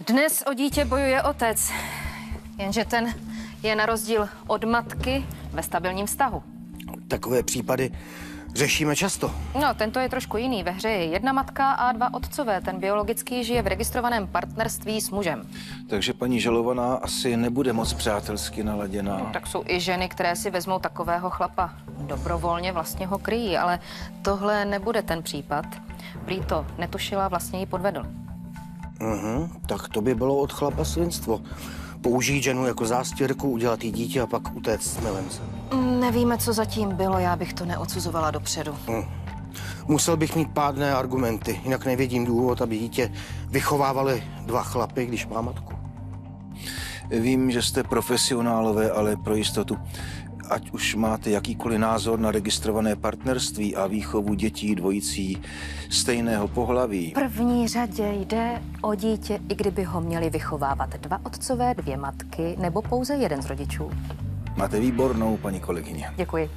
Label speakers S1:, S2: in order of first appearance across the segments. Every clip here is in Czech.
S1: Dnes o dítě bojuje otec, jenže ten je na rozdíl od matky ve stabilním vztahu.
S2: Takové případy řešíme často.
S1: No, tento je trošku jiný. Ve hře je jedna matka a dva otcové. Ten biologický žije v registrovaném partnerství s mužem.
S3: Takže paní žalovaná asi nebude moc přátelsky naladěná.
S1: No, tak jsou i ženy, které si vezmou takového chlapa. Dobrovolně vlastně ho kryjí, ale tohle nebude ten případ. Prý to netušila, vlastně ji podvedl.
S2: Tak to by bylo od chlapa svinstvo. Použít ženu jako zástěrku, udělat jí dítě a pak utéct s milencem.
S1: Nevíme, co zatím bylo, já bych to neodsuzovala dopředu.
S2: Musel bych mít pádné argumenty, jinak nevidím důvod, aby dítě vychovávali dva chlapy, když má matku.
S3: Vím, že jste profesionálové, ale pro jistotu, ať už máte jakýkoliv názor na registrované partnerství a výchovu dětí dvojicí stejného pohlaví.
S1: V první řadě jde o dítě, i kdyby ho měli vychovávat dva otcové, dvě matky nebo pouze jeden z rodičů.
S3: Máte výbornou, paní kolegyně.
S1: Děkuji.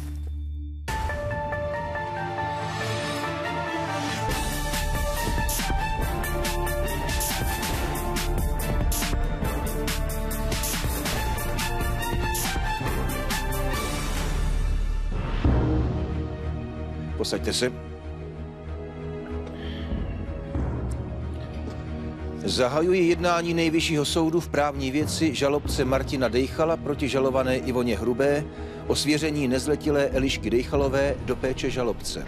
S3: Posaďte se. Zahajuji jednání Nejvyššího soudu v právní věci žalobce Martina Dejchala proti žalované Ivoně Hrubé o svěření nezletilé Elišky Dejchalové do péče žalobce.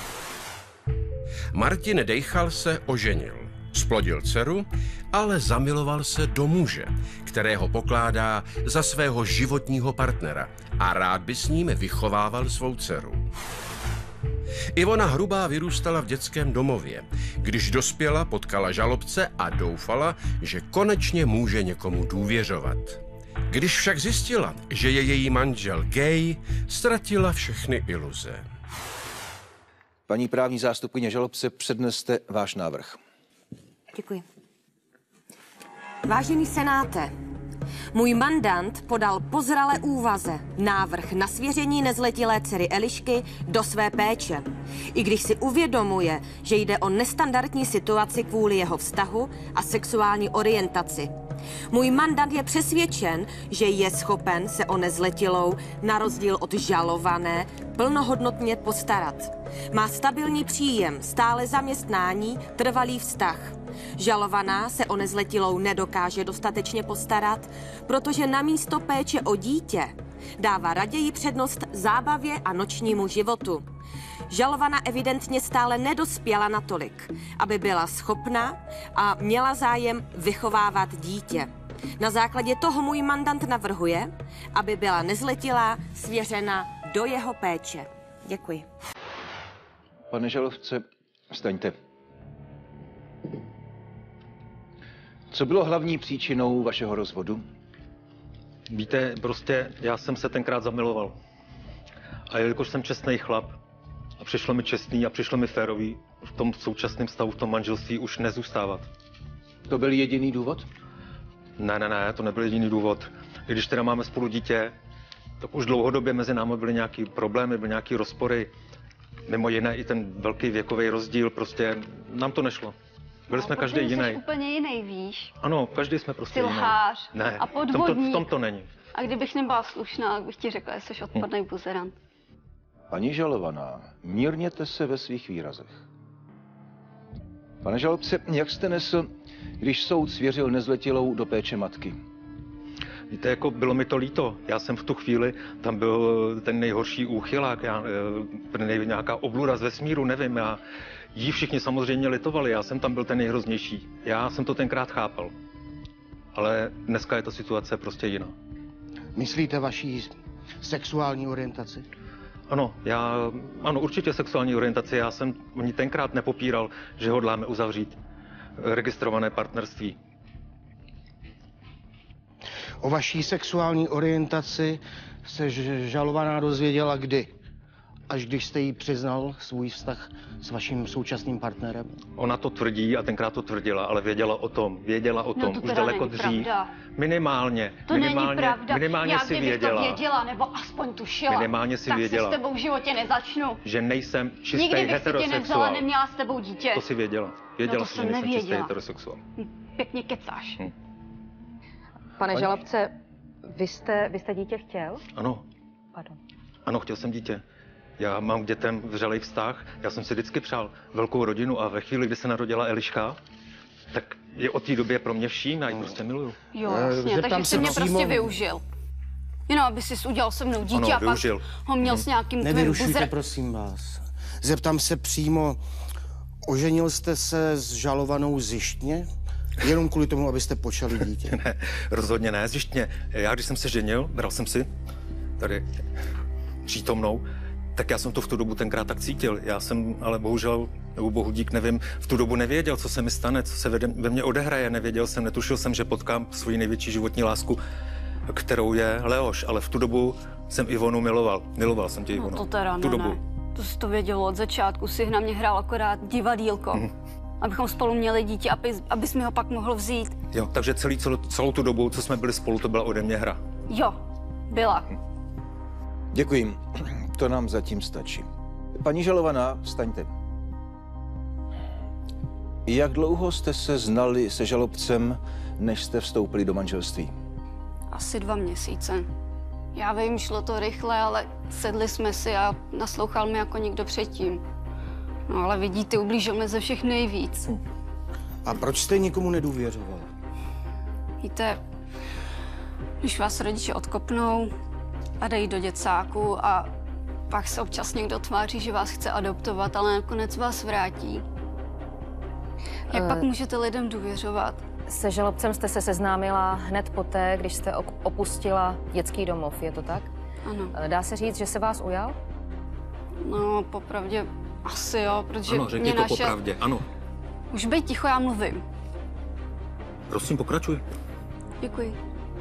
S4: Martin Dejchal se oženil, zplodil dceru, ale zamiloval se do muže, kterého pokládá za svého životního partnera a rád by s ním vychovával svou dceru. Ivona Hrubá vyrůstala v dětském domově. Když dospěla, potkala žalobce a doufala, že konečně může někomu důvěřovat. Když však zjistila, že je její manžel gay, ztratila všechny iluze.
S3: Paní právní zástupkyně žalobce, předneste váš návrh.
S5: Děkuji. Vážený senáte, můj mandant podal po zralé úvaze návrh na svěření nezletilé dcery Elišky do své péče. I když si uvědomuje, že jde o nestandardní situaci kvůli jeho vztahu a sexuální orientaci. Můj mandant je přesvědčen, že je schopen se o nezletilou, na rozdíl od žalované, plnohodnotně postarat. Má stabilní příjem, stále zaměstnání, trvalý vztah. Žalovaná se o nezletilou nedokáže dostatečně postarat, protože namísto péče o dítě dává raději přednost zábavě a nočnímu životu. Žalovaná evidentně stále nedospěla natolik, aby byla schopna a měla zájem vychovávat dítě. Na základě toho můj mandant navrhuje, aby byla nezletilá svěřena do jeho péče. Děkuji.
S3: Pane žalobce, vstaňte. Co bylo hlavní příčinou vašeho rozvodu?
S6: Víte, prostě já jsem se tenkrát zamiloval. A jelikož jsem čestný chlap a přišlo mi čestný a přišlo mi férový v tom současném stavu, v tom manželství už nezůstávat.
S3: To byl jediný důvod?
S6: Ne, to nebyl jediný důvod. I když teda máme spolu dítě, tak už dlouhodobě mezi námi byly nějaký problémy, byly nějaký rozpory. Mimo jiné i ten velký věkový rozdíl, prostě nám to nešlo. Byli jsme každý jiný.
S7: Jsi úplně jiný, víš?
S6: Ano, každý jsme prostě jiný.
S7: Lhář
S6: Ne,
S7: a podvodník.
S6: v tom to není.
S7: A kdybych nebyla slušná, tak bych ti řekla, že jsi odpadný buzerant.
S3: Paní žalovaná, mírněte se ve svých výrazech. Pane žalobce, jak jste nesl, když soud svěřil nezletilou do péče matky?
S6: Víte, jako bylo mi to líto. Já jsem v tu chvíli, tam byl ten nejhorší úchylák, nějaká obluda z vesmíru, nevím, jí všichni samozřejmě litovali, já jsem tam byl ten nejhroznější. Já jsem to tenkrát chápal. Ale dneska je ta situace prostě jiná.
S2: Myslíte vaší sexuální orientaci?
S6: Ano, určitě sexuální orientaci. Já jsem ani tenkrát nepopíral, že hodláme uzavřít registrované partnerství.
S2: O vaší sexuální orientaci se žalovaná dozvěděla kdy? Až když jste jí přiznal svůj vztah s vaším současným partnerem?
S6: Ona to tvrdí a tenkrát to tvrdila, ale věděla o tom
S7: No,
S6: už daleko dřív. Minimálně.
S7: To není pravda.
S6: Minimálně
S7: Já
S6: si
S7: kdybych
S6: věděla.
S7: to věděla, nebo aspoň tušila,
S6: Minimálně si
S7: tak
S6: věděla.
S7: se s tebou v životě nezačnu.
S6: Že nejsem čistý
S7: Nikdy bych si tě
S6: heterosexuál.
S7: nevzala, neměla s tebou dítě.
S6: To si věděla. Věděla
S7: No to
S6: si, že
S7: jsem
S6: nejsem čistý
S7: nevěděla.
S6: heterosexuál.
S7: pěkně kecáš.
S1: Pane žalobce, vy jste dítě chtěl?
S6: Ano,
S1: Pardon.
S6: ano, chtěl jsem dítě. Já mám k dětem vřelej vztah, já jsem si vždycky přál velkou rodinu a ve chvíli, kdy se narodila Eliška, tak je od té doby pro mě vším, já ji prostě miluju.
S7: Jo, jasně, takže jsi mě prostě využil. Jenom, aby jsi udělal se mnou dítě
S6: Ano,
S7: a
S6: využil.
S7: pak ho měl s nějakým tvým
S2: Nevyrušujte, prosím vás. Zeptám se přímo, oženil jste se s žalovanou zjištně? Jenom kvůli tomu, abyste počali dítě?
S6: Ne, rozhodně ne, zjištně. Já, když jsem se ženil, bral jsem si tady přítomnou, tak já jsem to v tu dobu tenkrát tak cítil. Já jsem ale bohužel, nebo bohu dík, nevím, v tu dobu nevěděl, co se mi stane, co se ve mně odehraje. Nevěděl jsem, netušil jsem, že potkám svoji největší životní lásku, kterou je Leoš, ale v tu dobu jsem Ivonu miloval. Miloval jsem tě, Ivono.
S7: No to teda
S6: v tu dobu.
S7: ne. To jsi to věděl od začátku, jsi na mě hrál akorát divadýlko. Abychom spolu měli dítě, abys mi ho pak mohl vzít.
S6: Jo, takže celou tu dobu, co jsme byli spolu, to byla ode mě hra.
S7: Jo, byla.
S3: Děkuji. To nám zatím stačí. Paní žalovaná, vstaňte. Jak dlouho jste se znali se žalobcem, než jste vstoupili do manželství?
S7: Asi 2 měsíce. Já vím, šlo to rychle, ale sedli jsme si a naslouchal mi jako nikdo předtím. No ale vidíte, ublížil mi ze všech nejvíc.
S2: A proč jste nikomu nedůvěřoval?
S7: Víte, když vás rodiče odkopnou a dají do děcáku a pak se občas někdo tváří, že vás chce adoptovat, ale nakonec vás vrátí. Jak pak můžete lidem důvěřovat?
S1: Se žalobcem jste se seznámila hned poté, když jste opustila dětský domov, je to tak?
S7: Ano.
S1: Dá se říct, že se vás ujal?
S7: No, popravdě asi jo, protože
S6: Ano, řekni
S7: mě
S6: to
S7: našel...
S6: popravdě, ano.
S7: Už bej ticho, já mluvím.
S6: Prosím, pokračuj.
S7: Děkuji.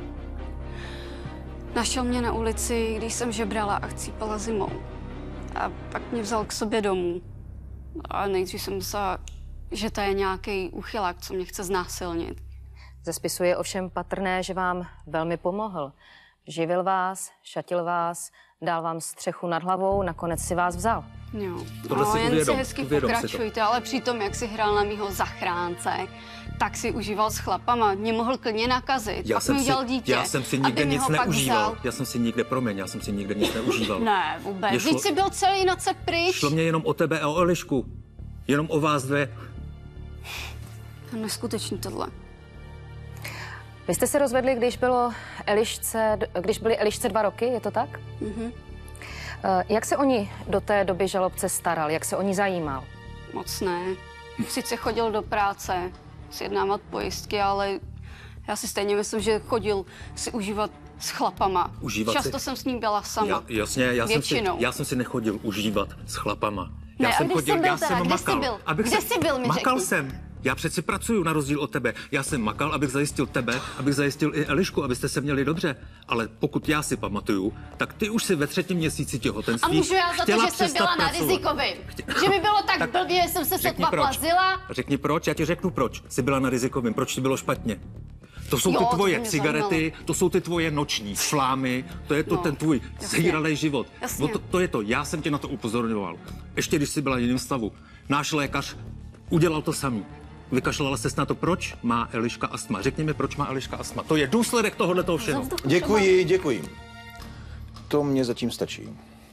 S7: Našel mě na ulici, když jsem žebrala a chcípala zimou. A pak mě vzal k sobě domů. A nejdřív jsem myslela, že to je nějaký úchylák, co mě chce znásilnit.
S1: Ze spisu je ovšem patrné, že vám velmi pomohl. Živil vás, šatil vás, dal vám střechu nad hlavou, nakonec si vás vzal.
S7: Jo.
S6: Tohle si
S7: jen
S6: uvědom,
S7: si hezky
S6: uvědom si to.
S7: pokračujte, ale přitom, jak si hrál na mýho zachránce, tak si užíval s chlapama. Mě mohl klidně nakazit. Pak mi udělal dítě.
S6: Já jsem si nikde
S7: aby mi
S6: nic
S7: ho pak
S6: neužíval.
S7: vzal.
S6: Já jsem si nikde nic neužíval.
S7: Ne, vůbec.
S6: Mě šlo-
S7: Vždyť jsi byl celý noce pryč.
S6: Šlo mě jenom o tebe a o Elišku. Jenom o vás dvě.
S7: Neskutečný tohle.
S1: Vy jste se rozvedli, když byly Elišce 2 roky, je to tak?
S7: Mhm.
S1: Jak se o ní do té doby žalobce staral, jak se o ní zajímal?
S7: Moc ne. Sice chodil do práce, sjednávat pojistky, ale já si stejně myslím, že chodil si užívat s chlapama.
S6: Užívat
S7: Často
S6: si?
S7: jsem s ním byla sama.
S6: Jasně,
S7: Většinou.
S6: já jsem si nechodil užívat s chlapama.
S7: Ne,
S6: Já
S7: a
S6: jsem
S7: kde
S6: chodil,
S7: jsi byl
S6: já
S7: teda?
S6: jsem
S7: Kde jsi
S6: makal.
S7: byl?
S6: Abych
S7: Kde
S6: se-
S7: jsi byl, mi
S6: Makal
S7: řekni.
S6: jsem. Já přeci pracuju na rozdíl od tebe. Já jsem makal, abych zajistil tebe, abych zajistil i Elišku, abyste se měli dobře. Ale pokud já si pamatuju, tak ty už si ve 3. měsíci těhotenství
S7: A můžu já za to,
S6: chtěla
S7: že jsem
S6: přestat
S7: byla na
S6: pracovat.
S7: rizikovém? Že mi bylo tak blbě, že jsem se
S6: Řekni
S7: sotva
S6: proč.
S7: plazila?
S6: Řekni proč, já ti řeknu proč. Jsi byla na rizikovém, proč ti bylo špatně. To jsou
S7: Jo,
S6: ty
S7: to
S6: tvoje
S7: by mě
S6: cigarety, to jsou ty tvoje noční flámy, to je to
S7: No,
S6: ten tvůj
S7: jasně.
S6: zhýralej život.
S7: Jasně.
S6: No to je to, já jsem tě na to upozorňoval. Ještě když jsi byla v jiném stavu. Náš lékař udělal to samý. Vykašlala ses na to, proč má Eliška astma. Řekni mi, proč má Eliška astma. To je důsledek tohoto všeho.
S3: Děkuji. To mě zatím stačí.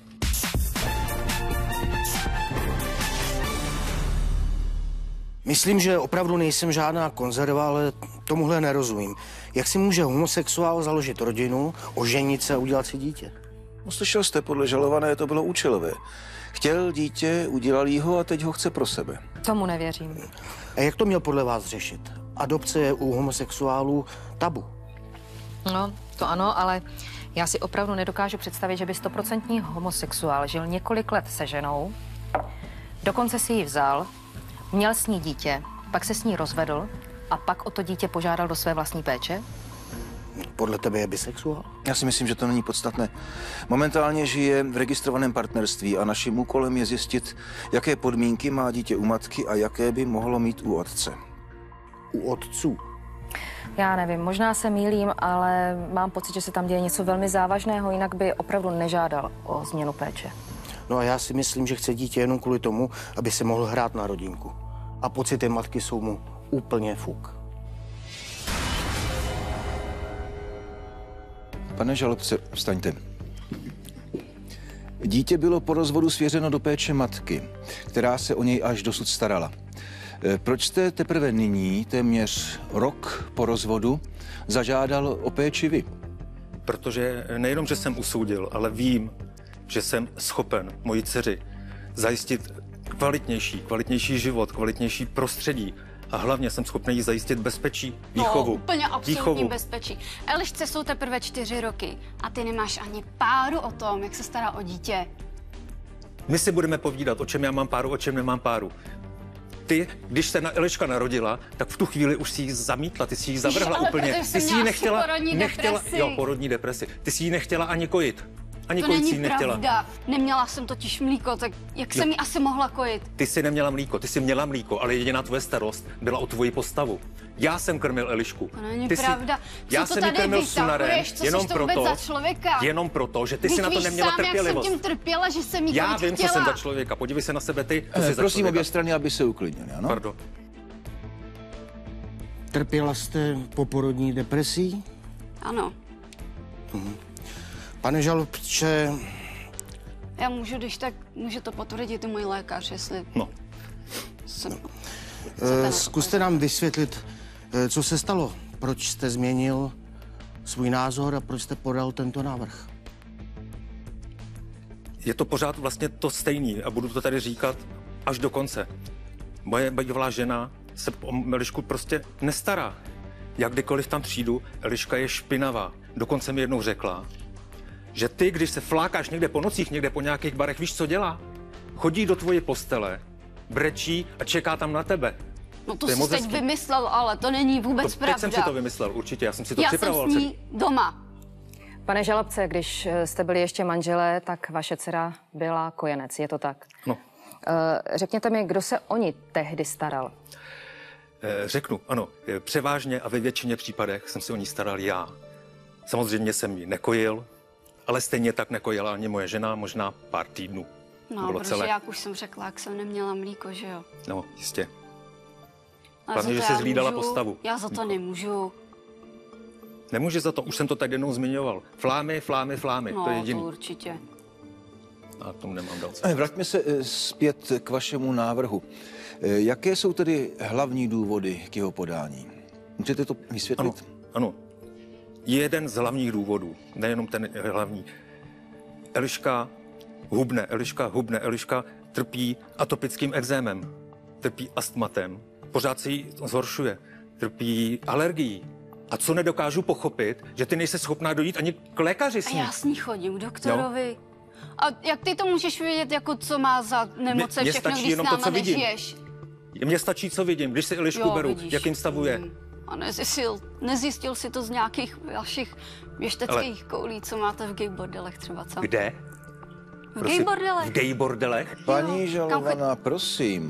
S2: Myslím, že opravdu nejsem žádná konzerva, ale tomuhle nerozumím. Jak si může homosexuál založit rodinu, oženit se a udělat si dítě?
S3: Slyšel jste, podle žalované to bylo účelové. Chtěl dítě, udělal jí ho a teď ho chce pro sebe.
S1: Tomu nevěřím.
S2: A jak to měl podle vás řešit? Adopce je u homosexuálů tabu.
S1: No, to ano, ale já si opravdu nedokážu představit, že by 100% homosexuál žil několik let se ženou, dokonce si ji vzal, měl s ní dítě, pak se s ní rozvedl a pak o to dítě požádal do své vlastní péče.
S2: Podle tebe je bisexuál?
S3: Já si myslím, že to není podstatné. Momentálně žije v registrovaném partnerství a naším úkolem je zjistit, jaké podmínky má dítě u matky a jaké by mohlo mít u otce.
S2: U otců.
S1: Já nevím, možná se mýlím, ale mám pocit, že se tam děje něco velmi závažného, jinak by opravdu nežádal o změnu péče.
S2: No a já si myslím, že chce dítě jenom kvůli tomu, aby se mohl hrát na rodinku. A pocity matky jsou mu úplně fuk.
S3: Pane žalobce, vstaňte. Dítě bylo po rozvodu svěřeno do péče matky, která se o něj až dosud starala. Proč jste teprve nyní, téměř rok po rozvodu, zažádal o péči vy?
S6: Protože nejenom, že jsem usoudil, ale vím, že jsem schopen mojí dceři zajistit kvalitnější život, kvalitnější prostředí. A hlavně jsem schopný jí zajistit bezpečí, výchovu.
S7: No, úplně absolutní
S6: výchovu.
S7: bezpečí. Elišce jsou teprve 4 roky a ty nemáš ani páru o tom, jak se stará o dítě.
S6: My si budeme povídat, o čem já mám páru, o čem nemám páru. Ty, když se Eliška narodila, tak v tu chvíli už si ji zamítla, ty si ji zavrhla
S7: ale
S6: úplně.
S7: protože
S6: Ty
S7: jsem
S6: si ji
S7: měla porodní depresi.
S6: Jo, porodní depresi. Ty si ji nechtěla ani kojit. Ani
S7: To
S6: kojit si
S7: není
S6: ji nechtěla.
S7: pravda. Neměla jsem totiž mlíko, tak jak jsem ji asi mohla kojit?
S6: Ty jsi neměla mlíko, ty jsi měla mlíko, ale jediná tvoje starost byla o tvoji postavu. Já jsem krmil Elišku.
S7: To není
S6: Ty
S7: pravda.
S6: Já
S7: Co to
S6: jsem ji
S7: tady
S6: krmil sunarem,
S7: vytahuješ? Co jsi to vůbec za člověka?
S6: jenom proto, že ty jsi na to
S7: víš
S6: neměla
S7: sám,
S6: trpělivost.
S7: jak jsem tím trpěla, že jsem jí
S6: Já
S7: kojit
S6: vím,
S7: chtěla.
S6: co jsem za člověka. Podívej se na sebe ty. Co jsi za
S3: Prosím
S6: člověka.
S3: obě strany, aby se uklidnili, ano?
S6: Pardon.
S2: Trpěla jste poporodní depresí?
S7: Ano.
S2: Pane žalobče,
S7: Já můžu, když tak, může to potvrdit i můj lékař, jestli
S6: No.
S7: jsem...
S2: zkuste nám vysvětlit, co se stalo. Proč jste změnil svůj názor a proč jste podal tento návrh?
S6: Je to pořád vlastně to stejný a budu to tady říkat až do konce. Moje bývalá žena se o Elišku prostě nestará. Jak kdykoliv tam přijdu, Eliška je špinavá. Dokonce mi jednou řekla, že ty, když se flákáš někde po nocích, někde po nějakých barech, víš, co dělá? Chodí do tvoje postele, brečí a čeká tam na tebe.
S7: No to
S6: je
S7: jsi
S6: moc
S7: teď
S6: hezký.
S7: vymyslel, ale to není vůbec
S6: Teď
S7: pravda.
S6: jsem si to vymyslel, určitě, já jsem si to
S7: Já jsem
S6: připravoval
S7: s
S6: celý.
S7: ní doma.
S1: Pane žalobce, když jste byli ještě manželé, tak vaše dcera byla kojenec, je to tak?
S6: No.
S1: Řekněte mi, kdo se o ní tehdy staral?
S6: Řeknu, ano, převážně a ve většině případech jsem se o ní staral já. Samozřejmě jsem ji nekojil, ale stejně tak nekojila ani moje žena, možná pár týdnů.
S7: No, protože jak už jsem řekla, jak jsem neměla mlíko, že jo?
S6: No, jistě.
S7: Ale
S6: Hlavně,
S7: za
S6: že
S7: to
S6: jsi
S7: já
S6: hlídala
S7: můžu,
S6: postavu.
S7: Já za to nemůžu.
S6: Nemůže za to, už jsem to tady jednou zmiňoval. Flámy,
S7: No,
S6: to je jediný.
S7: to určitě.
S6: A k tomu nemám dál.
S3: Vraťme se zpět k vašemu návrhu. Jaké jsou tedy hlavní důvody k jeho podání? Můžete to vysvětlit?
S6: Ano. Jeden z hlavních důvodů, nejenom ten hlavní. Eliška hubne, Eliška trpí atopickým ekzémem, trpí astmatem, pořád se jí zhoršuje, trpí alergií. A co nedokážu pochopit, že ty nejsi schopná dojít ani k lékaři s
S7: A
S6: ní.
S7: já s ní chodím k doktorovi. A jak ty to můžeš vědět, jako co má za nemoce
S6: Mně
S7: všechno,
S6: stačí
S7: když s
S6: jenom to,
S7: náma
S6: co vidím.
S7: nežiješ?
S6: Mně stačí, co vidím, když si Elišku beru,
S7: vidíš.
S6: jakým stavu je.
S7: A nezjistil si to z nějakých vašich věšteckých koulí, co máte v gay bordelech třeba, co?
S6: Kde?
S7: V gay bordelech?
S6: V gay bordelech?
S3: Paní žalovaná, prosím.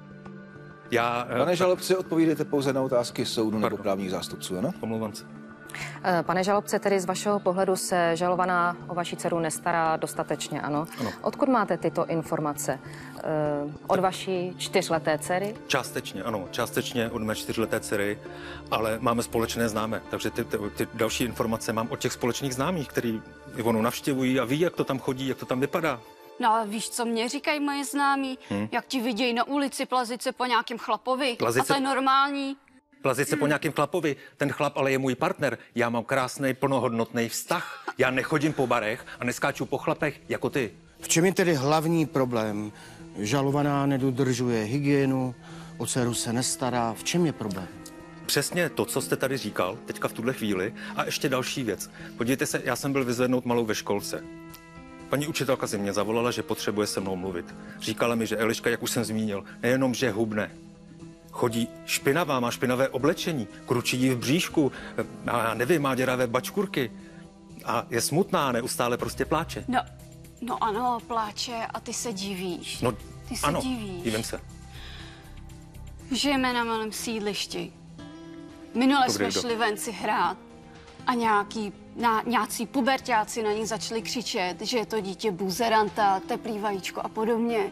S6: Pane
S3: žalobce, odpovídejte pouze na otázky soudu nebo
S6: Pardon.
S3: právních zástupců, ano?
S6: Omlouvám se.
S1: Pane žalobce, tedy z vašeho pohledu se žalovaná o vaši dceru nestará dostatečně, ano?
S6: Ano.
S1: Odkud máte tyto informace? Od vaší 4leté dcery?
S6: Částečně, ano, částečně od mé 4leté dcery, ale máme společné známé, takže ty další informace mám od těch společných známých, který Ivonu navštěvují a ví, jak to tam chodí, jak to tam vypadá.
S7: No ale víš, co mě říkají moje známí? Jak ti vidějí na ulici plazit se po nějakém chlapovi.
S6: Plazit
S7: A to
S6: se-
S7: je normální.
S6: Plazit se po nějakém chlapovi, ten chlap ale je můj partner, já mám krásný plnohodnotný vztah, já nechodím po barech a neskáču po chlapech jako ty.
S2: V čem je tedy hlavní problém? Žalovaná nedodržuje hygienu, o dceru se nestará. V čem je problém?
S6: Přesně to, co jste tady říkal, teďka v tuhle chvíli. A ještě další věc. Podívejte se, já jsem byl vyzvednout malou ve školce. Paní učitelka si mě zavolala, že potřebuje se mnou mluvit. Říkala mi, že Eliška, jak už jsem zmínil, nejenom, že hubne, chodí špinavá, má špinavé oblečení, kručí jí v bříšku, já nevím, má děravé bačkurky a je smutná, neustále prostě pláče.
S7: No ano, pláče a ty se divíš.
S6: No,
S7: Ty se
S6: ano,
S7: divíš.
S6: divím se.
S7: Žijeme na malém sídlišti. Minule
S6: Dobrý
S7: jsme
S6: den.
S7: šli ven si hrát a nějací puberťáci na ní začali křičet, že je to dítě buzeranta, teplý vajíčko a podobně.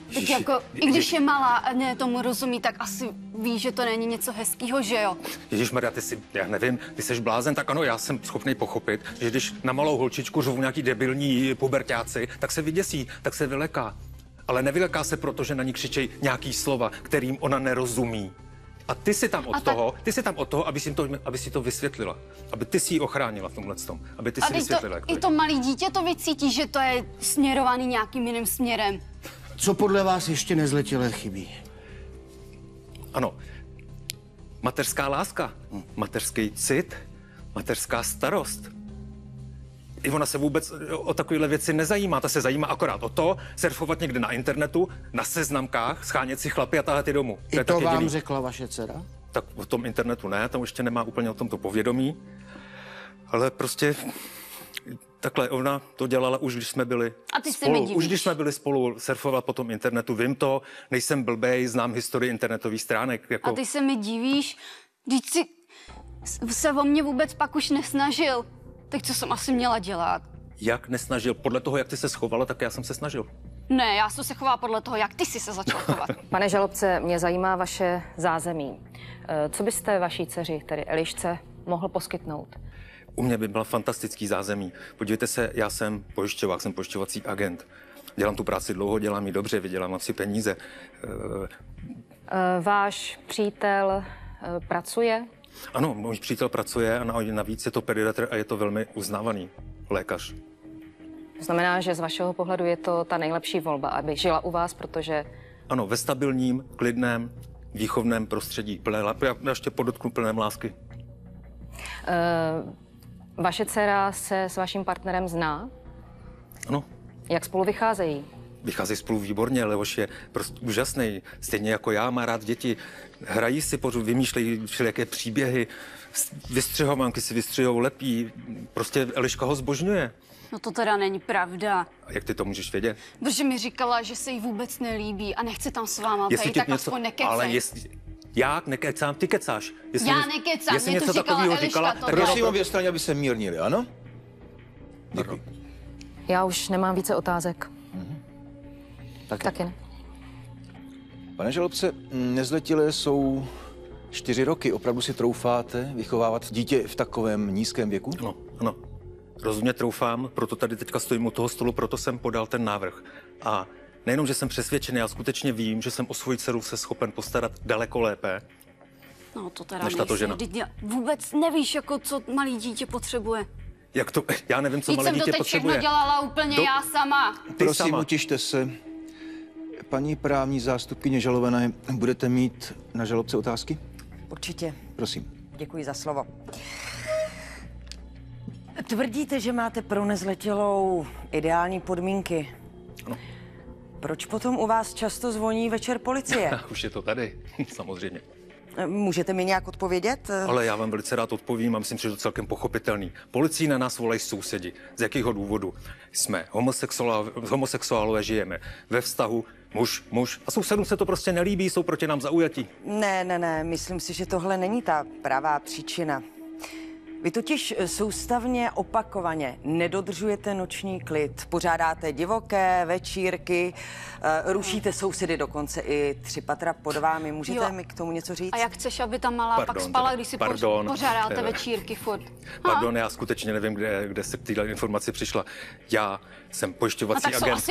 S7: Tak jako, i když je malá a ne tomu rozumí, tak asi ví, že to není něco hezkýho, že jo?
S6: Ježišmarja, já nevím, ty jsi blázen, tak ano, já jsem schopný pochopit, že když na malou holčičku řvou nějaký debilní puberťáci, tak se vyděsí, tak se vyleká. Ale nevyleká se proto, že na ní křičejí nějaký slova, kterým ona nerozumí. A ty jsi tam od toho, aby si to vysvětlila. Aby ty si ji ochránila v tomhle tom. Aby ty si vysvětlila.
S7: I to malé dítě to vycítí, že to je směrovaný nějakým jiným směrem.
S2: Co podle vás ještě nezletilé chybí?
S6: Ano, mateřská láska, mateřský cit, mateřská starost. I ona se vůbec o takovéhle věci nezajímá. Ta se zajímá akorát o to, surfovat někde na internetu, na seznamkách, schánět si chlapy a tahat je domů.
S2: I to vám řekla vaše dcera?
S6: Tak o tom internetu ne, tam ještě nemá úplně o tomto povědomí. Ale prostě takhle, ona to dělala už, když jsme byli spolu. Už když jsme byli spolu surfovat po tom internetu, vím to, nejsem blbej, znám historii internetových stránek. Jako...
S7: A ty se mi divíš, když si se o mě vůbec pak už nesnažil. Tak co jsem asi měla dělat?
S6: Jak nesnažil? Podle toho, jak ty se schovala, tak já jsem se snažil.
S7: Ne, já jsem se chovala podle toho, jak ty jsi se začal chovat.
S1: Pane žalobce, mě zajímá vaše zázemí. Co byste vaší dceři, tedy Elišce, mohl poskytnout?
S6: U mě by byla fantastický zázemí. Podívejte se, já jsem pojišťovák, jsem pojišťovací agent. Dělám tu práci dlouho, dělám ji dobře, vydělám si peníze.
S1: Váš přítel pracuje?
S6: Ano, můj přítel pracuje a navíc je to pediatr a je to velmi uznávaný lékař.
S1: Znamená, že z vašeho pohledu je to ta nejlepší volba, aby žila u vás, protože...
S6: Ano, ve stabilním, klidném, výchovném prostředí. Já ještě podotknu plném lásky.
S1: Vaše dcera se s vaším partnerem zná?
S6: Ano.
S1: Jak spolu vycházejí?
S6: Vycházejí spolu výborně, Leoš je prostě úžasný. Stejně jako já, má rád děti. Hrají si pořád, vymýšlejí všelijaké příběhy, vystřihovanky si vystřihou, lepí. Prostě Eliška ho zbožňuje.
S7: No to teda není pravda.
S6: A jak ty to můžeš vědět?
S7: Protože mi říkala, že se jí vůbec nelíbí a nechce tam s váma být, tak aspoň nekecej.
S6: Ale já nekecám, ty kecáš.
S7: Já nekecám,
S6: jestli
S7: mě
S6: něco
S7: to říkala Eliška.
S3: Prosím obě strany, aby se mírnili, ano? Děkuji.
S1: Já už nemám více otázek. Taky ne.
S3: Pane žalobce, nezletilé jsou 4 roky. Opravdu si troufáte vychovávat dítě v takovém nízkém věku?
S6: Ano, ano. Rozumně troufám, proto tady teďka stojím u toho stolu, proto jsem podal ten návrh. A nejenom, že jsem přesvědčený, já skutečně vím, že jsem o svoji dceru se schopen postarat daleko lépe,
S7: No to teda
S6: než tato žena.
S7: Vůbec nevíš, jako co malý dítě potřebuje.
S6: Jak to? Já nevím, co malé dítě potřebuje.
S7: Všechno dělala úplně já sama.
S3: Prosím, utište se. Paní právní zástupkyně žalované, budete mít na žalobce otázky?
S8: Určitě.
S3: Prosím.
S8: Děkuji za slovo. Tvrdíte, že máte pro nezletilou ideální podmínky.
S6: Ano.
S8: Proč potom u vás často zvoní večer policie?
S6: Už je to tady, samozřejmě.
S8: Můžete mi nějak odpovědět?
S6: Ale já vám velice rád odpovím a myslím, že je to celkem pochopitelný. Policii na nás volají sousedi. Z jakého důvodu? Jsme homosexuálové, žijeme ve vztahu muž a sousedům se to prostě nelíbí, jsou proti nám zaujatí.
S8: Ne, myslím si, že tohle není ta pravá příčina. Vy totiž soustavně opakovaně nedodržujete noční klid, pořádáte divoké večírky, rušíte sousedy dokonce i 3 patra pod vámi. Můžete mi k tomu něco říct?
S7: A jak chceš, aby ta malá pak spala, když si pořádáte večírky furt?
S6: Pardon, já skutečně nevím, kde se k téhle informaci přišla. Já jsem pojišťovací agent,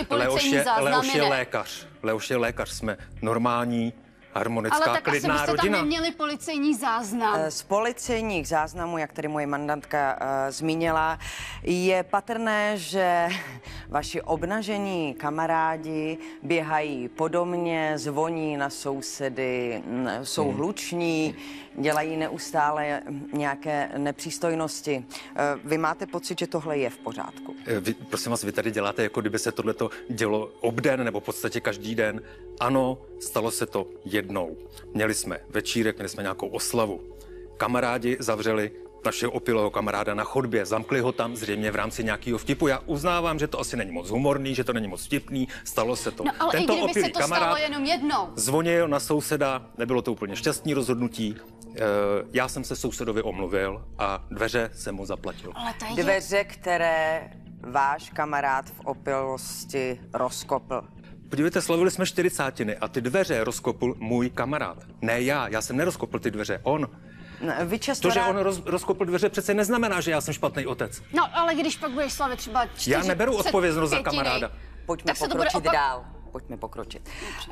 S6: Leoš je lékař, jsme normální, harmonická,
S7: ale tak
S6: klidná
S7: asi byste
S6: rodina.
S7: tam neměli policejní záznam.
S8: Z policejních záznamů, jak tady moje mandantka zmínila, je patrné, že vaši obnažení kamarádi běhají po domě, zvoní na sousedy, jsou hluční, dělají neustále nějaké nepřístojnosti. Vy máte pocit, že tohle je v pořádku?
S6: Prosím vás, vy tady děláte, jako kdyby se tohleto dělo obden nebo v podstatě každý den. Ano, stalo se to jednou. Měli jsme večírek, měli jsme nějakou oslavu. Kamarádi zavřeli našeho opilého kamaráda na chodbě, zamkli ho tam zřejmě v rámci nějakého vtipu. Já uznávám, že to asi není moc humorný, že to není moc vtipný, stalo se to.
S7: No ale
S6: Tento
S7: i kdyby se to stalo jenom jednou.
S6: Zvonil na souseda, nebylo to úplně šťastný rozhodnutí. Já jsem se sousedovi omluvil a dveře jsem mu zaplatil.
S8: Dveře, které váš kamarád v opilosti rozkopl.
S6: podívejte, slavili jsme 40. a ty dveře rozkopl můj kamarád. Ne já jsem nerozkopl ty dveře, on.
S8: Vy
S6: To, že on rozkopl dveře, přece neznamená, že já jsem špatný otec.
S7: No, ale když pak budeš slavit třeba 4.
S6: Já neberu odpovědnost za kamaráda.
S8: Pojďme pokročit dál. Pojďme pokročit.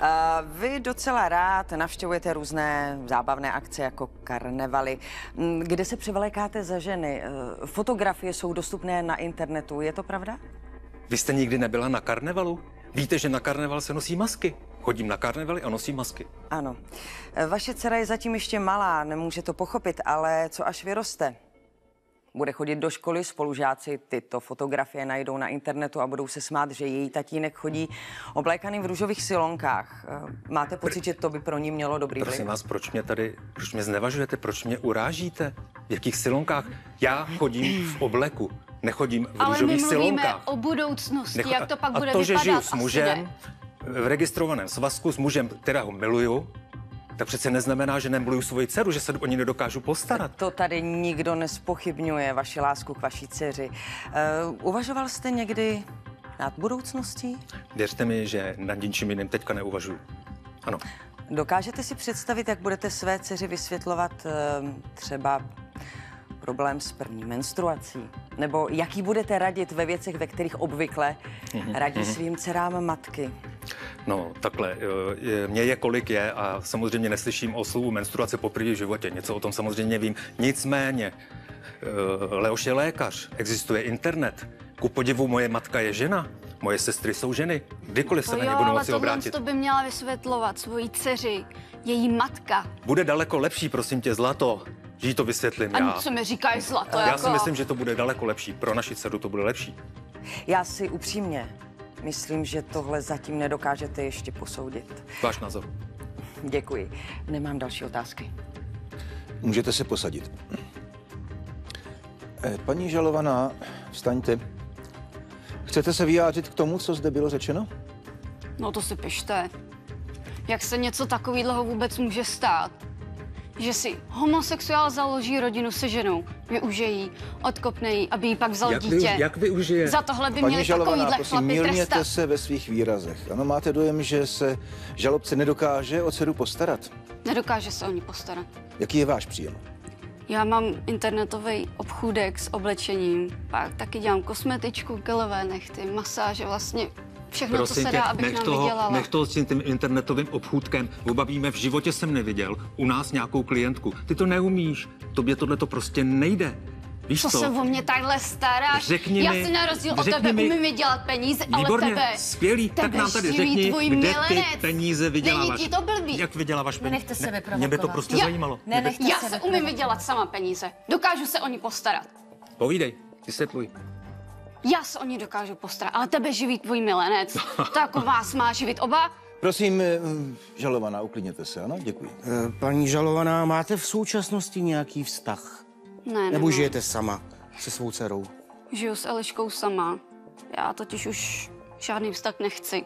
S8: Vy docela rád navštěvujete různé zábavné akce jako karnevaly, kde se převlékáte za ženy. Fotografie jsou dostupné na internetu, je to pravda?
S6: Vy jste nikdy nebyla na karnevalu? Víte, že na karneval se nosí masky? Chodím na karnevaly a nosím masky.
S8: Ano. Vaše dcera je zatím ještě malá, nemůže to pochopit, ale co až vyroste? Bude chodit do školy, spolužáci tyto fotografie najdou na internetu a budou se smát, že její tatínek chodí oblékaný v růžových silonkách. Máte pocit, že to by pro ní mělo dobrý vliv?
S6: Prosím vás, proč mě znevažujete, proč mě urážíte? V jakých silonkách? Já chodím v obleku, nechodím v růžových silonkách.
S7: Ale my mluvíme o budoucnosti, jak to pak bude
S6: vypadat. A to, že žiju s
S7: asi
S6: mužem,
S7: ne.
S6: v registrovaném svazku s mužem, kterého miluju, tak přece neznamená, že nemiluju svoji dceru, že se o ní nedokážu postarat.
S8: To tady nikdo nespochybňuje, vaši lásku k vaší dceři. Uvažoval jste někdy nad budoucností?
S6: Věřte mi, že nad ničím jiným teďka neuvažuju. Ano.
S8: Dokážete si představit, jak budete své dceři vysvětlovat třeba problém s první menstruací? Nebo jaký budete radit ve věcech, ve kterých obvykle radí svým dcerám matky?
S6: No, takhle, mě je kolik je a samozřejmě neslyším o slovu menstruace poprvé v životě. Něco o tom samozřejmě vím. Nicméně, Leoš je lékař, existuje internet. Ku podivu moje matka je žena, moje sestry jsou ženy. Kdykoliv se na ně budu moci obrátit.
S7: To by měla vysvětlovat svojí dceři, její matka.
S6: Bude daleko lepší, prosím tě, Zlato, že jí to vysvětlím já.
S7: A co mi říkáš, Zlato?
S6: Já si myslím, že to bude daleko lepší. Pro naši dceru to bude lepší.
S8: Já si upřímně myslím, že tohle zatím nedokážete ještě posoudit.
S6: Váš názor.
S8: Děkuji. Nemám další otázky.
S3: Můžete se posadit. Paní žalovaná, vstaňte. Chcete se vyjádřit k tomu, co zde bylo řečeno?
S7: No to si pište. Jak se něco takového vůbec může stát? Že si homosexuál založí rodinu se ženou, využije jí, odkopne jí, aby jí pak vzal dítě.
S6: Jak využije?
S7: Za tohle by
S3: Paní
S7: měli
S3: žalovaná,
S7: takovýhle
S3: prosím,
S7: chlapy
S3: mírněte
S7: trestat.
S3: se ve svých výrazech. Ano, máte dojem, že se žalobce nedokáže o dceru postarat?
S7: Nedokáže se o ní postarat.
S3: Jaký je váš příjem?
S7: Já mám internetový obchůdek s oblečením, pak taky dělám kosmetičku, gelové nechty, masáže, vlastně všechno, co se dá, abych nám vydělala.
S6: Nech toho s tím internetovým obchůdkem. Obavíme, v životě jsem neviděl u nás nějakou klientku. Ty to neumíš, tobě tohle to prostě nejde. Víš
S7: Co se o mě takhle staráš?
S6: Řekni
S7: Já
S6: mi,
S7: si na rozdíl od
S6: řekni
S7: tebe
S6: mi.
S7: umím vydělat peníze, ale
S6: Výborně,
S7: tebe...
S6: skvělý, tak nám tady
S7: živí
S6: řekni,
S7: tvůj
S6: kde
S7: milenec.
S6: ty peníze vyděláváš.
S7: Není ti to blbý?
S6: Jak vyděláváš peníze?
S1: Nenechte se vyprovokovat.
S6: Mě by to prostě zajímalo.
S7: Já se umím vydělat sama peníze. Dokážu se o ní postarat.
S6: Povídej, vysvětluj.
S7: Já se o ní dokážu postarat, ale tebe živí tvůj milenec. Tak vás má živit oba?
S3: Prosím, žalovaná, uklidněte se, ano? Děkuji.
S2: Paní žalovaná, máte v současnosti nějaký vztah?
S7: Ne,
S2: Nebo žijete sama se svou dcerou?
S7: Žiju s Eliškou sama. Já totiž už žádný vztah nechci.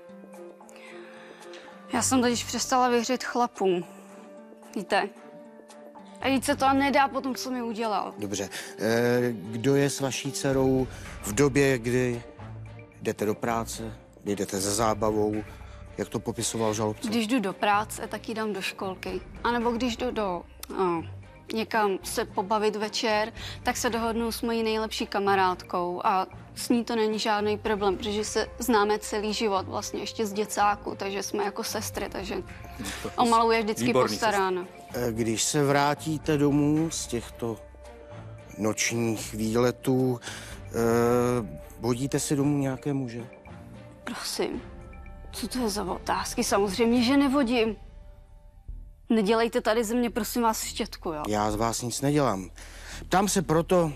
S7: Já jsem totiž přestala věřit chlapům. Víte? A víc se to nedá po tom, co mi udělal.
S2: Dobře. Kdo je s vaší dcerou v době, kdy jdete do práce, kdy jdete za zábavou? Jak to popisoval žalobce?
S7: Když jdu do práce, tak ji dám do školky. A nebo když jdu někam se pobavit večer, tak se dohodnu s mojí nejlepší kamarádkou a s ní to není žádný problém, protože se známe celý život, vlastně ještě z děcáku, takže jsme jako sestry, takže o malou je vždycky postarána.
S2: Když se vrátíte domů z těchto nočních výletů, vodíte si domů nějaké muže?
S7: Prosím, co to je za otázky? Samozřejmě, že nevodím. Nedělejte tady ze mě, prosím vás, štětku, jo?
S2: Já z vás nic nedělám. Ptám se proto,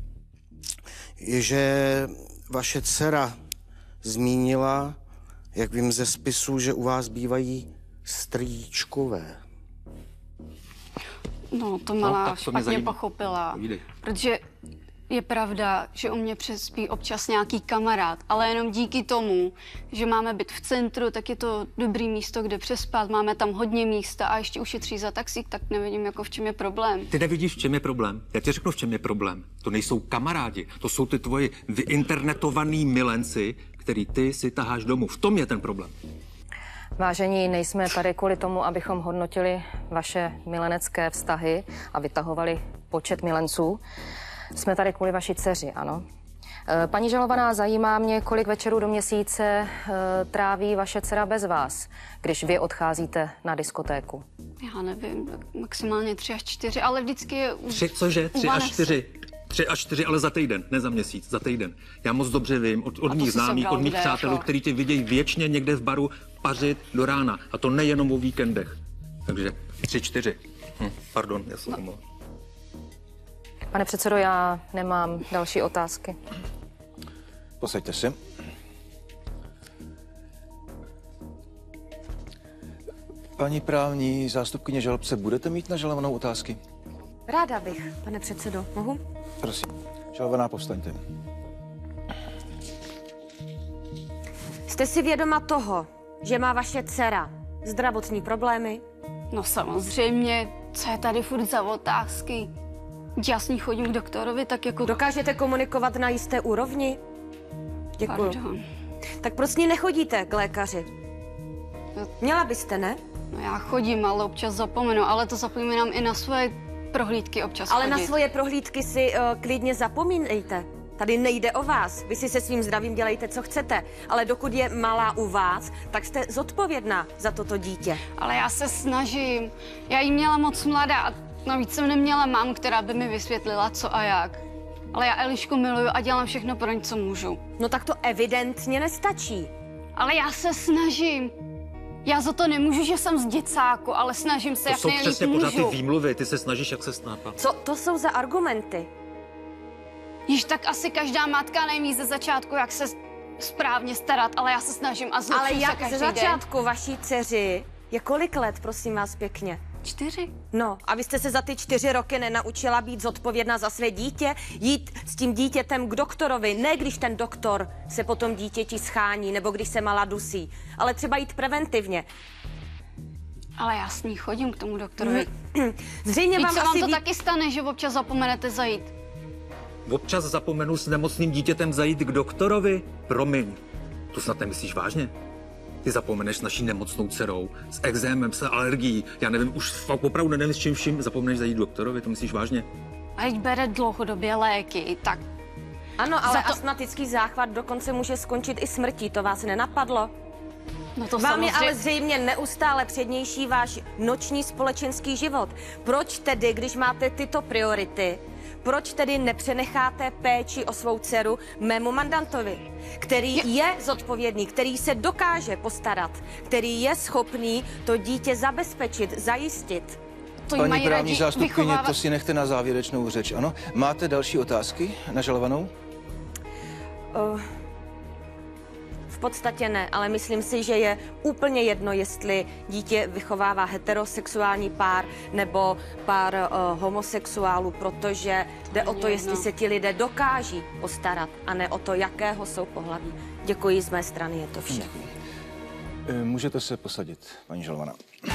S2: že vaše dcera zmínila, jak vím ze spisu, že u vás bývají strýčkové.
S7: No, to malá
S6: tak to mě
S7: špatně
S6: zajímá.
S7: pochopila.
S6: Povídej.
S7: Protože je pravda, že u mě přespí občas nějaký kamarád, ale jenom díky tomu, že máme byt v centru, tak je to dobrý místo, kde přespat, máme tam hodně místa a ještě ušetří za taxík, tak nevidím, jako v čem je problém.
S6: Ty nevidíš, v čem je problém. Já ti řeknu, v čem je problém. To nejsou kamarádi, to jsou ty tvoji vyinternetovaný milenci,
S9: který ty si taháš domů. V tom je ten problém.
S1: Vážení, nejsme tady kvůli tomu, abychom hodnotili vaše milenecké vztahy a vytahovali počet milenců. Jsme tady kvůli vaší dceři, ano. Paní žalovaná, zajímá mě, kolik večerů do měsíce tráví vaše dcera bez vás, když vy odcházíte na diskotéku.
S7: Já nevím, maximálně 3 až 4, ale vždycky je...
S9: 3, cože? 3 až 4. 3 až 4, ale za týden, ne za měsíc, za týden. Já moc dobře vím od mých známých, od mých přátelů, kteří tě vidějí věčně někde v baru pařit do rána. A to nejenom o víkendech. Takže 3, 4. Pardon, já jsem omlouvám.
S1: Pane předsedo, já nemám další otázky.
S3: Posaďte se. Paní právní zástupkyně žalobce, budete mít na žalovanou otázky?
S5: Ráda bych, pane předsedo. Mohu?
S3: Prosím. Žalovaná, povstaňte.
S5: Jste si vědoma toho, že má vaše dcera zdravotní problémy?
S7: No samozřejmě, co je tady furt za otázky? Já s ní chodím k doktorovi, tak jako...
S5: Dokážete komunikovat na jisté úrovni? Děkuju.
S7: Pardon.
S5: Tak proč ní nechodíte k lékaři? Měla byste, ne?
S7: No já chodím, ale občas zapomenu, ale to zapomínám i na svoje prohlídky občas
S5: Ale
S7: chodit.
S5: na svoje prohlídky si klidně zapomínejte. Tady nejde o vás. Vy si se svým zdravím dělejte, co chcete. Ale dokud je malá u vás, tak jste zodpovědná za toto dítě.
S7: Ale já se snažím. Já jí měla moc mladá a navíc jsem neměla mámu, která by mi vysvětlila, co a jak. Ale já Elišku miluju a dělám všechno pro ní, co můžu.
S5: No tak to evidentně nestačí.
S7: Ale já se snažím. Já za to nemůžu, že jsem z děcáku, ale snažím se,
S9: To
S7: jak
S9: jsou
S7: nejlíp
S9: přesně pořád ty
S7: můžu.
S9: výmluvy, ty se snažíš, jak se snápa.
S5: Co to jsou za argumenty?
S7: Již tak asi každá matka neví ze začátku, jak se správně starat, ale já se snažím a zlepšuju
S5: Ale
S7: se
S5: jak
S7: každý
S5: ze
S7: den.
S5: začátku vaší dceři je kolik let, prosím vás pěkně?
S7: 4?
S5: No, a vy jste se za ty 4 roky nenaučila být zodpovědná za své dítě, jít s tím dítětem k doktorovi, ne když ten doktor se potom dítěti schání, nebo když se malá dusí, ale třeba jít preventivně.
S7: Ale já s ní chodím k tomu doktorovi.
S5: Zřejmě
S7: Víc
S5: vám
S7: se vám
S5: asi
S7: to taky stane, že občas zapomenete zajít.
S9: Občas zapomenu s nemocným dítětem zajít k doktorovi? Promiň, to snad nemyslíš vážně? Ty zapomeneš s naší nemocnou dcerou, s exémem, s alergií, já nevím, už fakt opravdu nevím s čím vším, zapomeneš zajít k doktorovi, to myslíš vážně?
S7: A když bere dlouhodobě léky, tak...
S5: Ano, ale
S7: Za to-
S5: astmatický záchvat dokonce může skončit i smrtí, to vás nenapadlo?
S7: No to
S5: Vám je
S7: samozřejmě...
S5: ale zřejmě neustále přednější váš noční společenský život. Proč tedy, když máte tyto priority, proč tedy nepřenecháte péči o svou dceru mému mandantovi, který je zodpovědný, který se dokáže postarat, který je schopný to dítě zabezpečit, zajistit?
S7: To jí
S3: Paní
S7: mají
S3: právní
S7: raději
S3: zástupkyně,
S7: vychovávat-
S3: to si nechte na závěrečnou řeč, ano? Máte další otázky na žalovanou?
S5: V podstatě ne, ale myslím si, že je úplně jedno, jestli dítě vychovává heterosexuální pár nebo pár homosexuálů, protože jde o to, jestli se ti lidé dokáží postarat a ne o to, jakého jsou pohlaví. Děkuji, z mé strany je to vše.
S3: Můžete se posadit, paní žalovaná.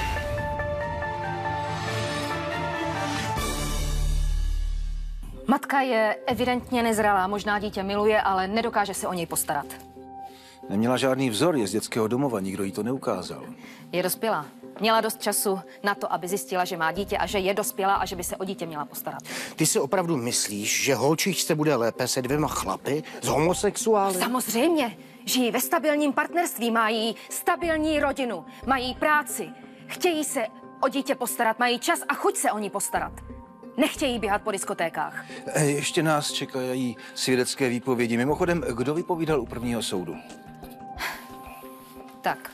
S1: Matka je evidentně nezralá, možná dítě miluje, ale nedokáže se o něj postarat.
S3: Neměla žádný vzor, je z dětského domova, nikdo jí to neukázal.
S1: Je dospělá. Měla dost času na to, aby zjistila, že má dítě a že je dospělá a že by se o dítě měla postarat.
S2: Ty si opravdu myslíš, že holčičce bude lépe se 2 chlapy s homosexuály?
S1: Samozřejmě, žijí ve stabilním partnerství, mají stabilní rodinu, mají práci, chtějí se o dítě postarat, mají čas a chuť se o ní postarat. Nechtějí běhat po diskotékách.
S3: Ještě nás čekají svědecké výpovědi. Mimochodem, kdo vypovídal u prvního soudu?
S1: Tak.